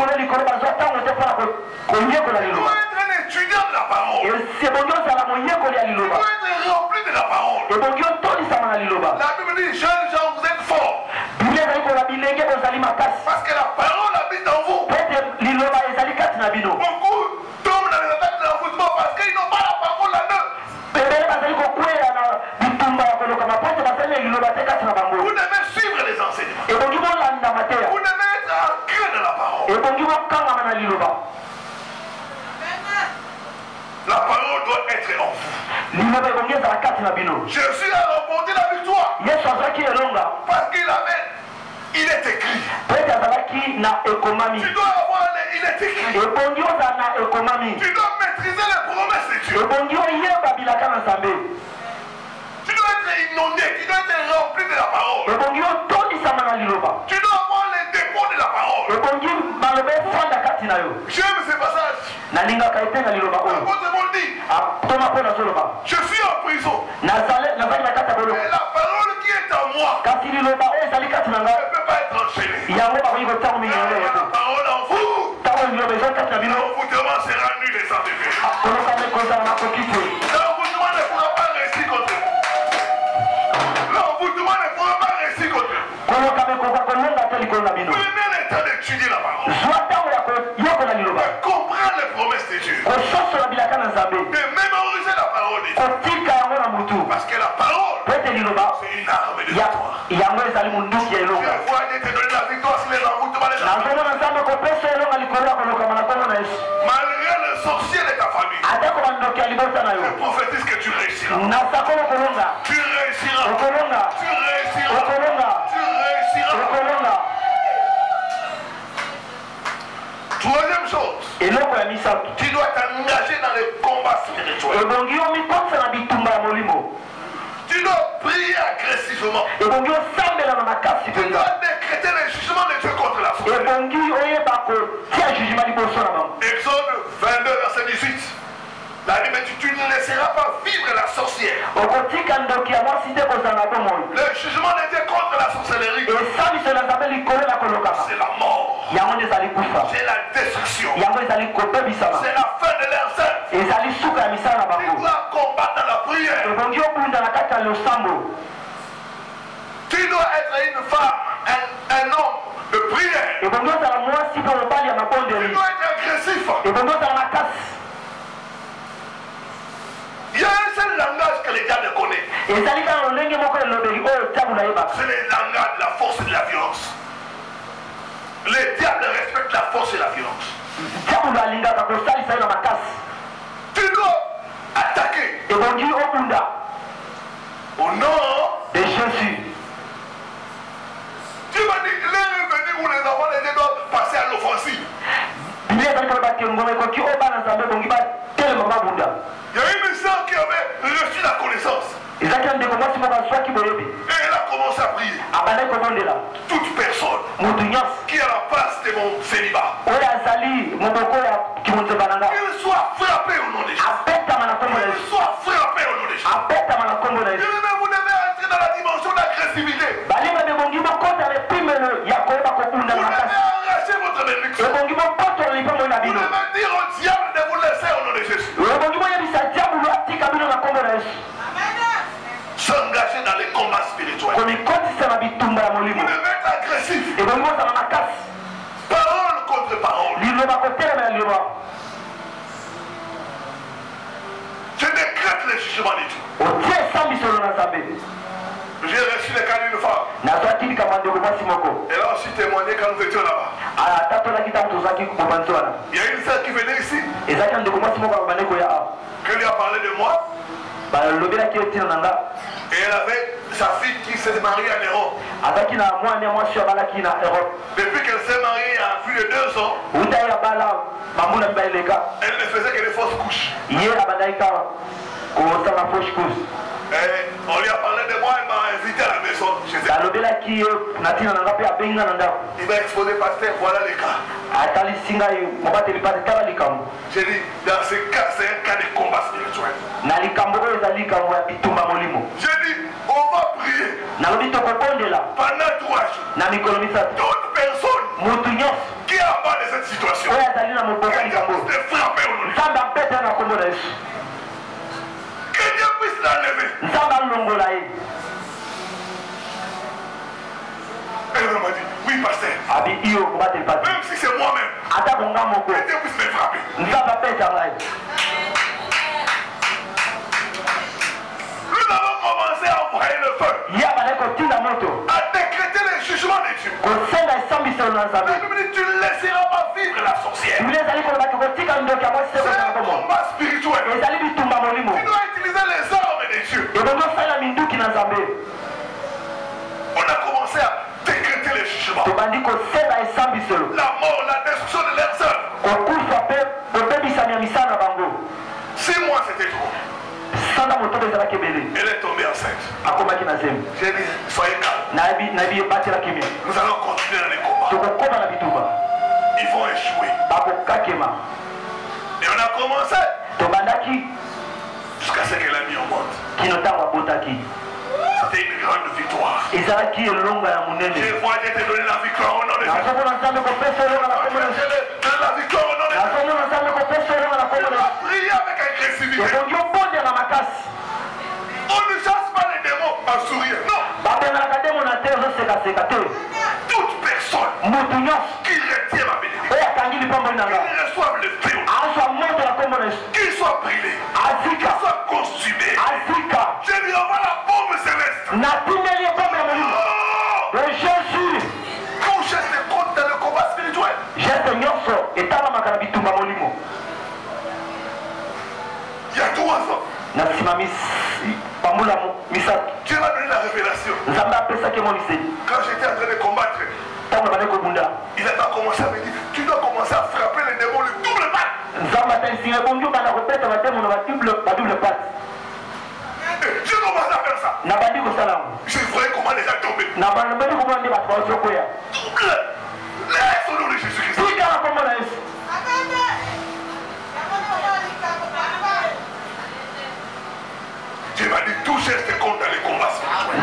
un étudiant de la parole. Tu dois être rempli de la parole. La Bible dit, jeunes gens, vous êtes forts. Parce que la parole habite en vous. Beaucoup tombent dans les attaques de l'envoûtement parce qu'ils n'ont pas la parole en eux. Vous devez suivre les enseignements. Vous devez être ancré dans la parole. La parole doit être en vous. Jésus a remporté la victoire. Parce il est écrit. Tu dois avoir il est écrit. Tu dois maîtriser les promesses de Dieu. Tu dois être inondé, tu dois être rempli de la parole. Tu dois avoir les dépôts de la parole. J'aime ce passage. L'apôtre Paul dit, je suis en prison. Et la parole qui est en moi ne peut pas être enchaînée. Et la parole en vous, l'envoûtement sera nul et sans effet. L'envoûtement ne pourra pas réussir contre vous. L'envoûtement ne pourra pas réussir contre vous. Prenez le temps d'étudier la parole. De comprendre les promesses de Dieu. De mémoriser la parole de Dieu. Parce que la parole, c'est une arme de victoire. Je vois Dieu te donner la victoire sur les envoûtements des gens. Malgré le sorcier de ta famille, je prophétise que tu réussiras. Tu réussiras. Tu réussiras. Tu réussiras. Troisième chose, tu dois t'engager dans les combats spirituels. Tu dois prier agressivement. Tu dois décréter le jugement de Dieu contre la sorcellerie. Exode 22, verset 18. La Bible dit, tu ne laisseras pas vivre la sorcière. Le jugement de Dieu contre la sorcellerie, c'est la mort. C'est la destruction. C'est la fin de leur sein. Tu dois combattre dans la prière. Tu dois être une femme, un homme de prière. Tu dois être agressif. Il y a un seul langage que les diables connaissent. C'est le langage de la force et de la violence. Les diables respectent la force et la violence. Tu dois attaquer au nom de Jésus. Tu m'as dit, l'heure est venue où les enfants de Dieu doivent passer à l'offensive. Il y a une sœur qui avait toute personne qui est à la place de mon célibat, qu'il soit frappé au nom de Jésus. Qu'il soit frappé au nom de Jésus. Bien-aimé, vous devez entrer dans la dimension d'agressivité. Vous devez arracher votre bénédiction. Vous devez dire au diable de vous laisser au nom de Jésus. S'engager dans les combats spirituels. Vous devez être agressif. Parole contre parole. Je décrète le jugement de Dieu. J'ai reçu le cas d'une femme. Elle a aussi témoigné quand nous étions là-bas. Il y a une sœur qui venait ici. Qui lui a parlé de moi. Et elle avait sa fille qui s'est mariée en Europe. Depuis qu'elle s'est mariée il y a plus de 2 ans, elle ne faisait que des fausses couches. Et on lui a parlé de moi, elle m'a invité à la maison chez elle. Il m'a exposé, pasteur, voilà les cas. J'ai dit, dans ce cas, c'est un cas de combat spirituel. J'ai dit, on va prier pendant 3 jours. Toute personne qui est en bas de cette situation, quelqu'un puisse te frapper au nom de Jésus. Que Dieu puisse l'enlever. Elle m'a dit, oui pasteur, même si c'est moi-même, que Dieu puisse me frapper. Nous avons commencé à envoyer le feu, à décréter les jugements de Dieu. La Bible dit, tu ne laisseras pas vivre la sorcière. C'est un combat spirituel. Tu dois utiliser les armes de Dieu. On a commencé à décréter les jugements. La mort, la destruction de leurs œuvres. 6 mois c'était trop. Elle est tombée enceinte. J'ai dit, soyez calme. Nous allons continuer dans les combats. Ils vont échouer. Et on a commencé jusqu'à ce que la nuit monte. C'était une grande victoire. Je vois Dieu te donner la victoire au nom de Jésus. La victoire au nom de Jésus. On doit prier avec agressivité. On ne chasse pas les démons en souriant. Non. Toute personne qui retient ma bénédiction, qui reçoive le feu, qui soit brûlé, qui soit consumé. Je lui envoie la bombe céleste. Quand je te compte dans le combat spirituel, il y a 3 ans, Dieu m'a donné la révélation. Quand j'étais en train de combattre, il a commencé à me dire, tu dois commencer à frapper les démons le double pas. J'ai commencé à faire ça. Je voyais comment les gens tombaient. Double. Laisse au nom de Jésus-Christ. Dieu m'a dit, tout geste compte dans les combats spirituels.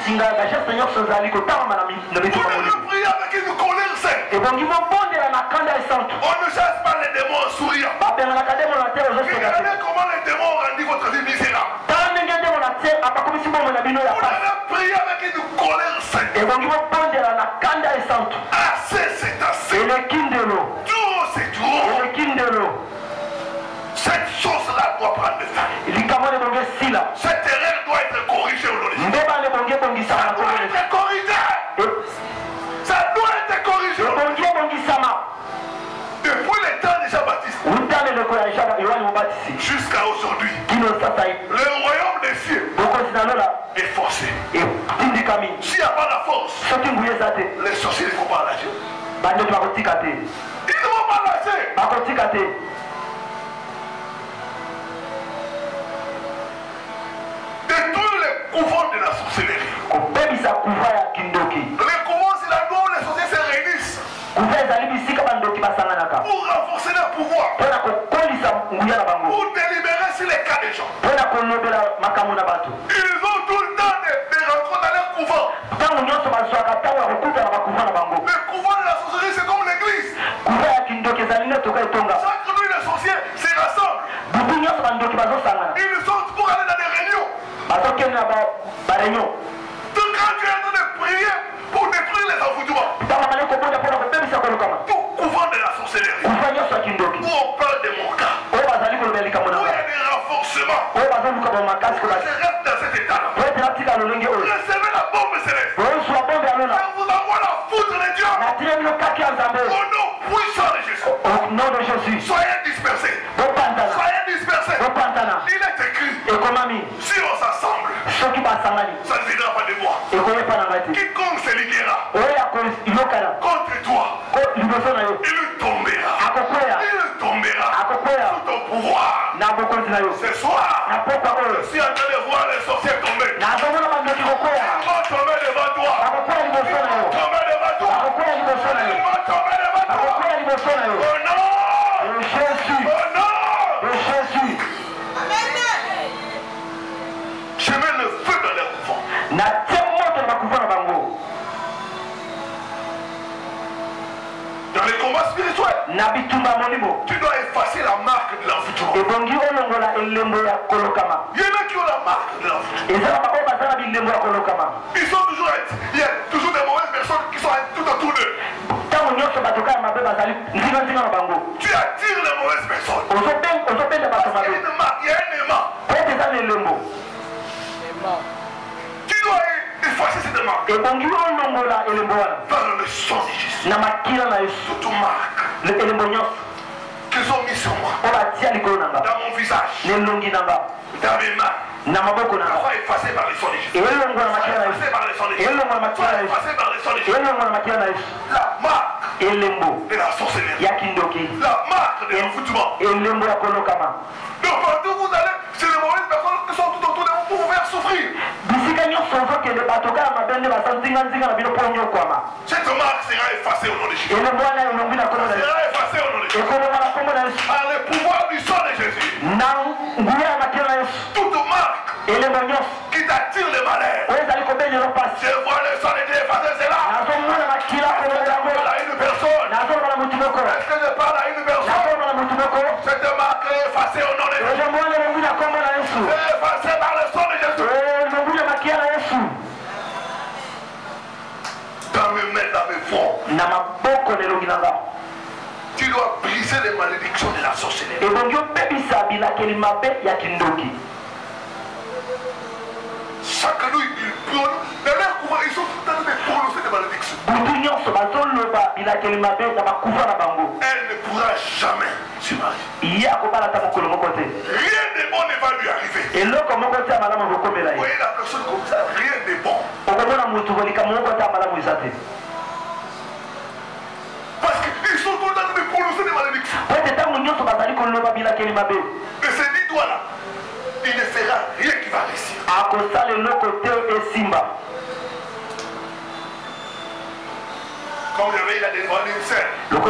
On ne prie avec une colère sainte. On ne chasse pas les démons en souriant. Regardez comment les démons ont rendu votre vie misérable. Vous devez prier avec une colère sainte. Assez, c'est assez. Trop, c'est trop. Cette chose-là doit prendre fin. Cette erreur doit être corrigée au nom de Jésus. Ça doit être corrigé. Ça doit être corrigé. Depuis le temps de Jean-Baptiste jusqu'à aujourd'hui, le royaume des cieux est forcé. S'il n'y a pas la force, les sorciers ne vont pas lâcher. Ils ne vont pas lâcher. De tous les couvents de la sorcellerie, les pour renforcer leur pouvoir, pour délibérer sur les cas des gens. Ils ont tout le temps des rencontres dans leur couvent. Le couvent de la sorcellerie, c'est comme l'église. Chaque nuit, les sorciers se rassemblent. Ils sortent pour aller dans des réunions. Donc quand tu es en train de prier pour détruire les envoûtements, tout couvent de la sorcellerie, où on parle de mon cas, où il y a des renforcements, je reste dans cet état-là. Recevez la bombe céleste. Je vous envoie la foudre de Dieu. Au nom puissant de Jésus. Soyez dispersés. Soyez dispersés. Il est écrit, si on s'assemble, ça ne viendra pas de moi. Quiconque se liguera contre toi, il tombera. Il tombera sous ton pouvoir. Ce soir, je suis en train de voir les sorciers tomber. Ils vont tomber devant toi. Ils vont tomber devant toi. Ils vont tomber devant toi. Au nom de Jésus. Au nom de Jésus. Je mets le feu dans les couvents. Dans les combats spirituels, tu dois effacer la marque de l'envoûtement. Il y en a qui ont la marque de l'envoûtement. Il y a toujours des mauvaises personnes qui sont tout autour d'eux. Tu attires les mauvaises personnes. Il y a un aimant. Tu dois effacer cette marque. Dans le sang de Jésus. Toute marque qu'ils ont mis sur moi, dans mon visage, dans mes mains, soit effacé par le sang de Jésus. Soit effacé par le sang de Jésus. Soit effacé par le sang de Jésus. La marque de la sorcellerie. La marque de l'envoûtement. Donc partout où vous allez, c'est les mauvaises personnes qui sont tout autour de vous pour vous faire souffrir. Cette marque sera effacée au nom de Jésus. Sera effacée au nom de Jésus. Par le pouvoir du sang de Jésus. Toute marque qui t'attire le malheur. Je vois le sang de Dieu effacer cela. Est-ce que je parle à une personne? Est-ce que je parle à une personne? Cette marque est effacée au nom de Jésus. C'est effacé par le sang de Jésus. Dans mes mains, dans mes fronts. Tu dois briser les malédictions de la sorcellerie. Chaque nuit, ils pleurent. Dans leur couvent, ils sont tout le temps de prononcer des malédictions. Elle ne pourra jamais se marier. Rien de bon ne va lui arriver. Vous voyez la personne comme ça, rien de bon. Parce qu'ils sont tout le temps de prononcer des malédictions. Mais ces 10 doigts-là, il ne fera rien qui va réussir. Quand j'avais la devant une scène,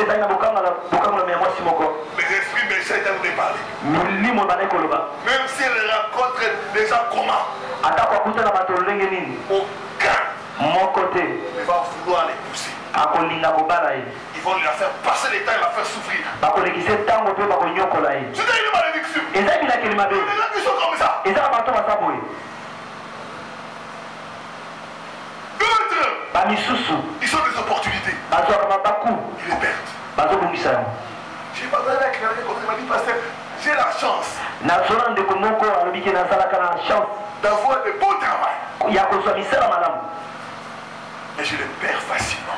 les esprits méchants étaient en train de parler. Même si elle rencontre des gens communs, aucun ne va vouloir les pousser. Ils vont lui faire passer le temps et la faire souffrir. C'est une malédiction. Les gens qui sont comme ça. D'autres, ils sont des opportunités. Ils les perdent. J'ai parlé avec quelqu'un comme il m'a dit, pasteur, j'ai la chance d'avoir de beaux travail. Mais je les perds facilement.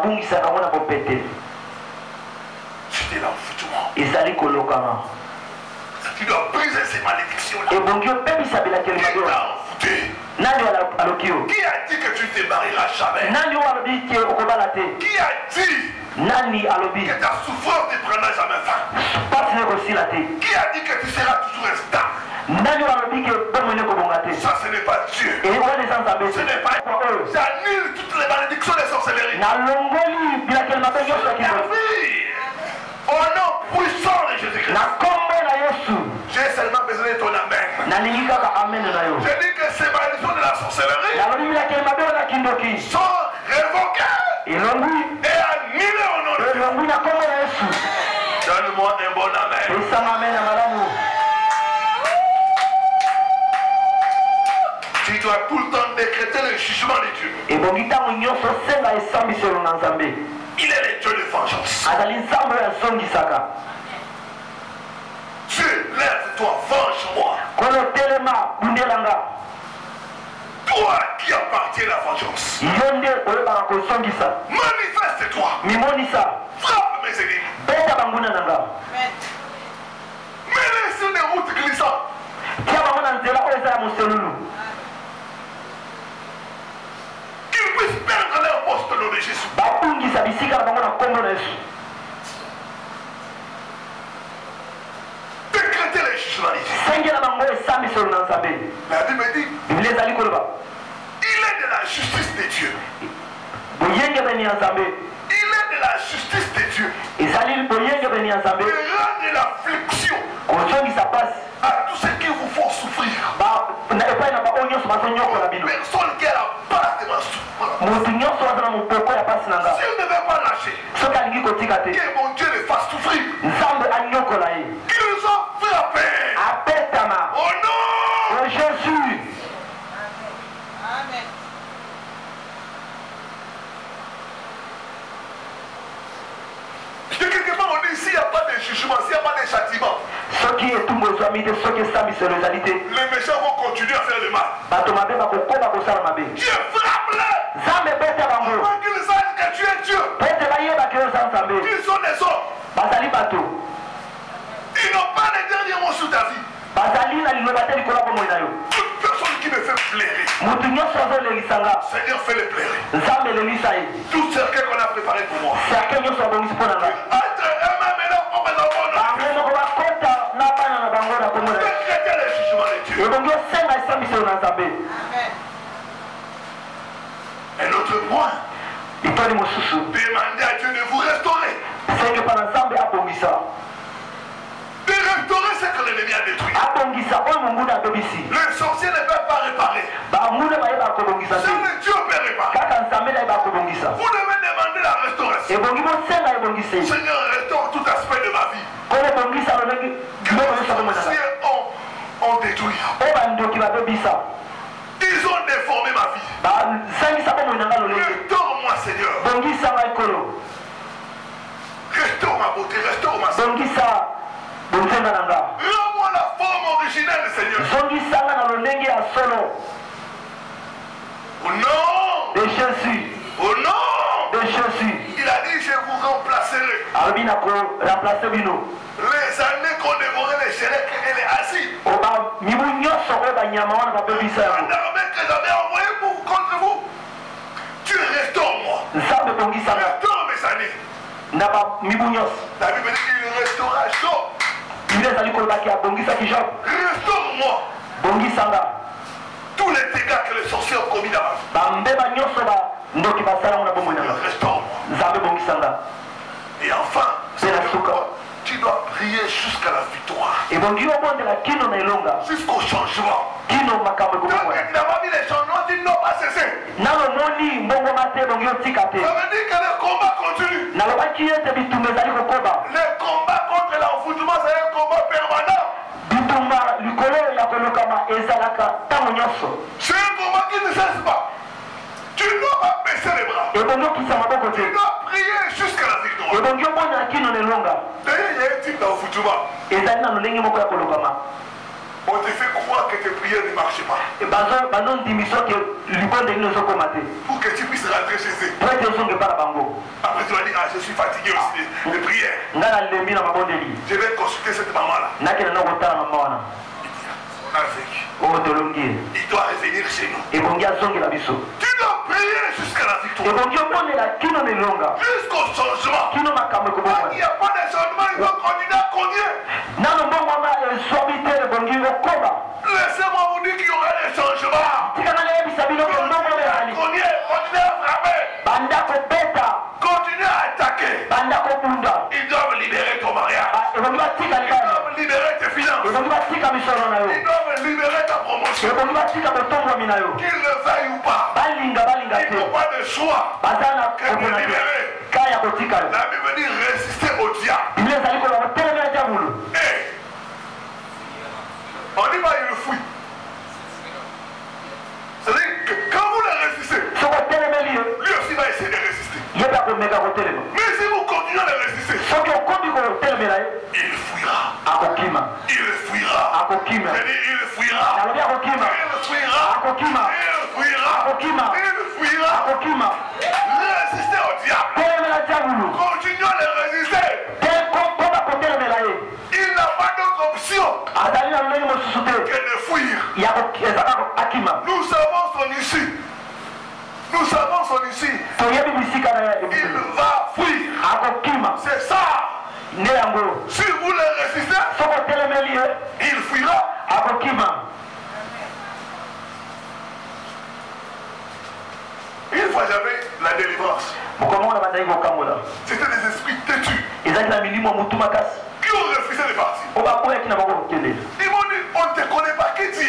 C'était l'envoûtement. Tu dois briser ces malédictions-là. Qui t'a envoûté? Qui a dit que tu ne te marieras jamais? Qui a dit que ta souffrance ne prendra jamais fin? Qui a dit que tu seras toujours instable? Ça, ce n'est pas Dieu. Ce n'est pas eux. J'annule toutes les malédictions des sorcelleries. Au nom J'ai dit que ces malédictions de la sorcellerie sont révoquées et annulées au nom de Dieu. Donne-moi un bon amen. Tu dois tout le temps décréter le jugement de Dieu. Il est le Dieu de vengeance. Dieu, lève-toi, venge-moi. Toi qui appartiens à la vengeance. Manifeste-toi. Frappe mes ennemis. Mets-les sur des routes glissantes. Qu'ils puissent perdre leur poste au nom de Jésus. Décrétez les jugements. La Bible dit, il est de la justice de Dieu. Il est de la justice de Dieu. Il rend de l'affliction à tous ceux qui vous font souffrir. Personne qui a la part de ma souffrance. Si on ne veut pas lâcher, que mon Dieu les fasse souffrir. Qu'ils ont frappé. Au nom de Jésus. Amen. Quelque part on dit s'il n'y a pas de jugement, s'il n'y a pas de châtiment, les méchants vont continuer à faire le mal. Dieu frappe-les. Afin qu'ils sachent que tu es Dieu. Qu'ils sont des hommes. Ils n'ont pas les derniers mots sur ta vie. Toute personne qui me fait pleurer, Seigneur, fais-les pleurer. Tout cercueil qu'on a préparé pour moi, entre eux-mêmes et leur propre enfant, décrétez le jugement de Dieu. Un autre point, demandez à Dieu de vous restaurer. De restaurer ce que l'ennemi a détruit. Le sorcier ne peut pas réparer. Seul le Dieu peut réparer. Vous devez demander la restauration. Seigneur, restaure tout aspect de ma vie. Que les sorciers ont détruit. Ils ont déformé ma vie. Restaure-moi, Seigneur. Restaure ma beauté, restaure ma santé. Rends-moi la forme originelle, Seigneur. Au nom de Jésus. Au nom de Jésus. Il a dit, je vous remplacerai. Les années qu'on dévorait les chérèques et les assis. L'armée que j'avais envoyée contre vous. Tu restaures-moi. Restaure mes années. La Bible dit qu'il restaura Job. Restaure-moi tous les dégâts que les sorciers ont commis dans ma vie. Restaure-moi. Et enfin, tu dois prier jusqu'à la victoire. Jusqu'au changement. Donc il n'a pas vu les changements, tu n'as pas cessé. Ça veut dire que le combat continue. Le combat contre l'envoûtement, c'est un combat permanent. C'est un combat qui ne cesse pas. Tu ne dois pas baisser les bras. Tu dois prier jusqu'à la victoire. D'ailleurs, il y a un type d'envoûtement. On te fait croire que tes prières ne marchent pas. Pour que tu puisses rentrer chez eux. Après tu vas dire, ah, je suis fatigué aussi de prières. Je vais consulter cette maman-là. Il doit revenir chez nous. Tu dois prier jusqu'à la victoire. Jusqu'au changement. Quand il n'y a pas de changement, il doit continuer à cogner. Laissez-moi vous dire qu'il y aura des changements. Continuez à frapper. Continuez à attaquer. Ils doivent libérer ton mariage. Ils doivent libérer tes finances. Ils doivent libérer ta promotion. Qu'ils le veuillent ou pas. Ils n'ont pas de choix que de libérer. La Bible dit résister au diable. Et on dit pas il le fuit. C'est-à-dire que quand vous le résistez, lui aussi va essayer de résister. Mais si vous continuez de résister, il fuira. Il fuira. Il fuira. Résistez au diable. Continuez de résister. Il n'a pas d'autre option que de fuir. Nous savons son issue. Nous savons son issue. Il va fuir. C'est ça. Si vous le résistez, il fuira. Une fois j'avais la délivrance. C'était des esprits têtus qui ont refusé de partir. Ils m'ont dit, on ne te connaît pas, qui tu es?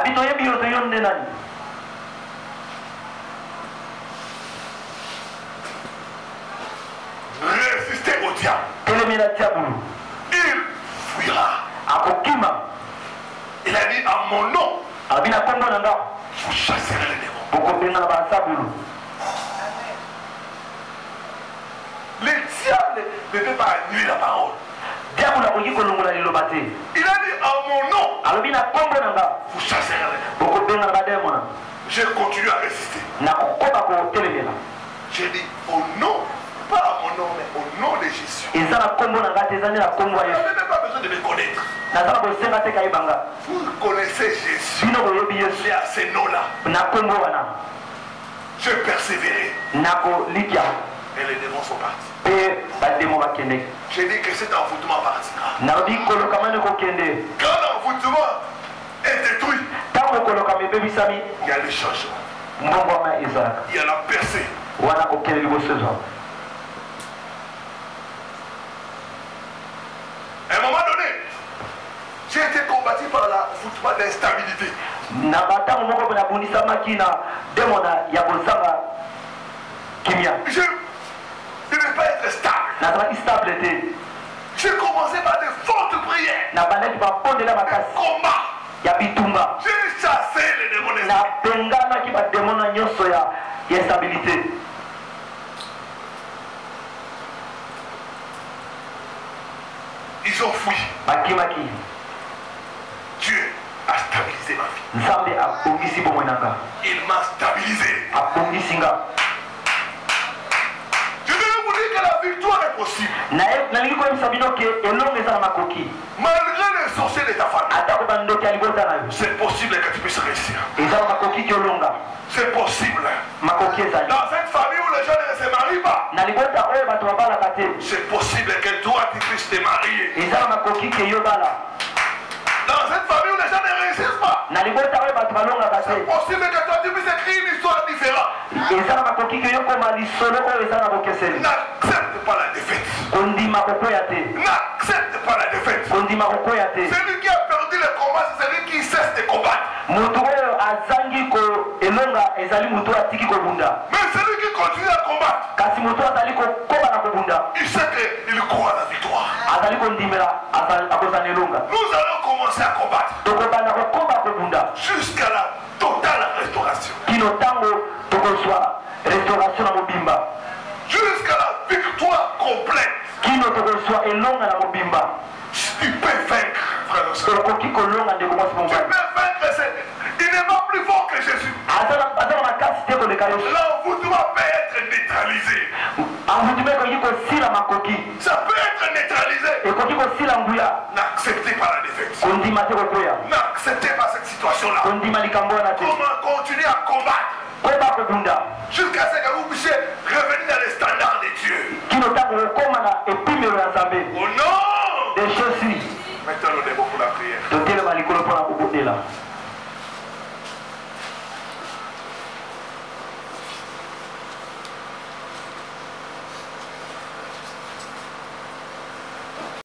Résister au diable. Il fuira. Il a dit à mon nom, vous chasserez les démons. Le diable ne peut pas annuler la parole. Il a dit à mon nom, vous chasserez les démons. J'ai continué à résister. J'ai dit au nom, pas à mon nom, mais au nom de Jésus. Vous n'avez même pas besoin de me connaître. Vous connaissez Jésus. C'est à ce nom-là. Je persévérais. Et les démons sont partis. J'ai dit que cet envoûtement partira. Quand l'envoûtement est détruit, il y a le changement. Il y a la percée. À un moment donné, j'ai été combattu par l'envoûtement d'instabilité. Je ne vais pas être stable. J'ai commencé par de fortes prières. Combat. J'ai chassé les démons d'esprit. Ils ont fui. Dieu a stabilisé ma vie. Il m'a stabilisé. Je vais vous dire que la victoire est possible. Malgré les sorciers de ta famille, c'est possible que tu puisses réussir. C'est possible. Dans cette famille où les gens ne se marient pas, c'est possible que toi tu puisses te marier. Dans cette famille où les gens ne réussissent pas, c'est possible que toi tu puisses écrire une histoire différente. N'accepte pas la défaite. N'accepte pas la défaite. Celui qui a perdu le combat, c'est celui qui cesse de combattre. Mais celui qui continue à combattre, il sait qu'il croit à la victoire. Nous allons commencer à combattre jusqu'à la totale restauration. Jusqu'à la victoire complète. Tu peux vaincre, frère et soeur. Tu peux vaincre. Il n'est pas plus fort que Jésus. L'envoûtement peut être neutralisé. Ça peut être neutralisé. N'acceptez pas la défaite. N'acceptez pas cette situation-là. Comment continuer à combattre jusqu'à ce que vous puissiez revenir dans les standards de Dieu. Au nom. Mettons-nous debout pour la prière.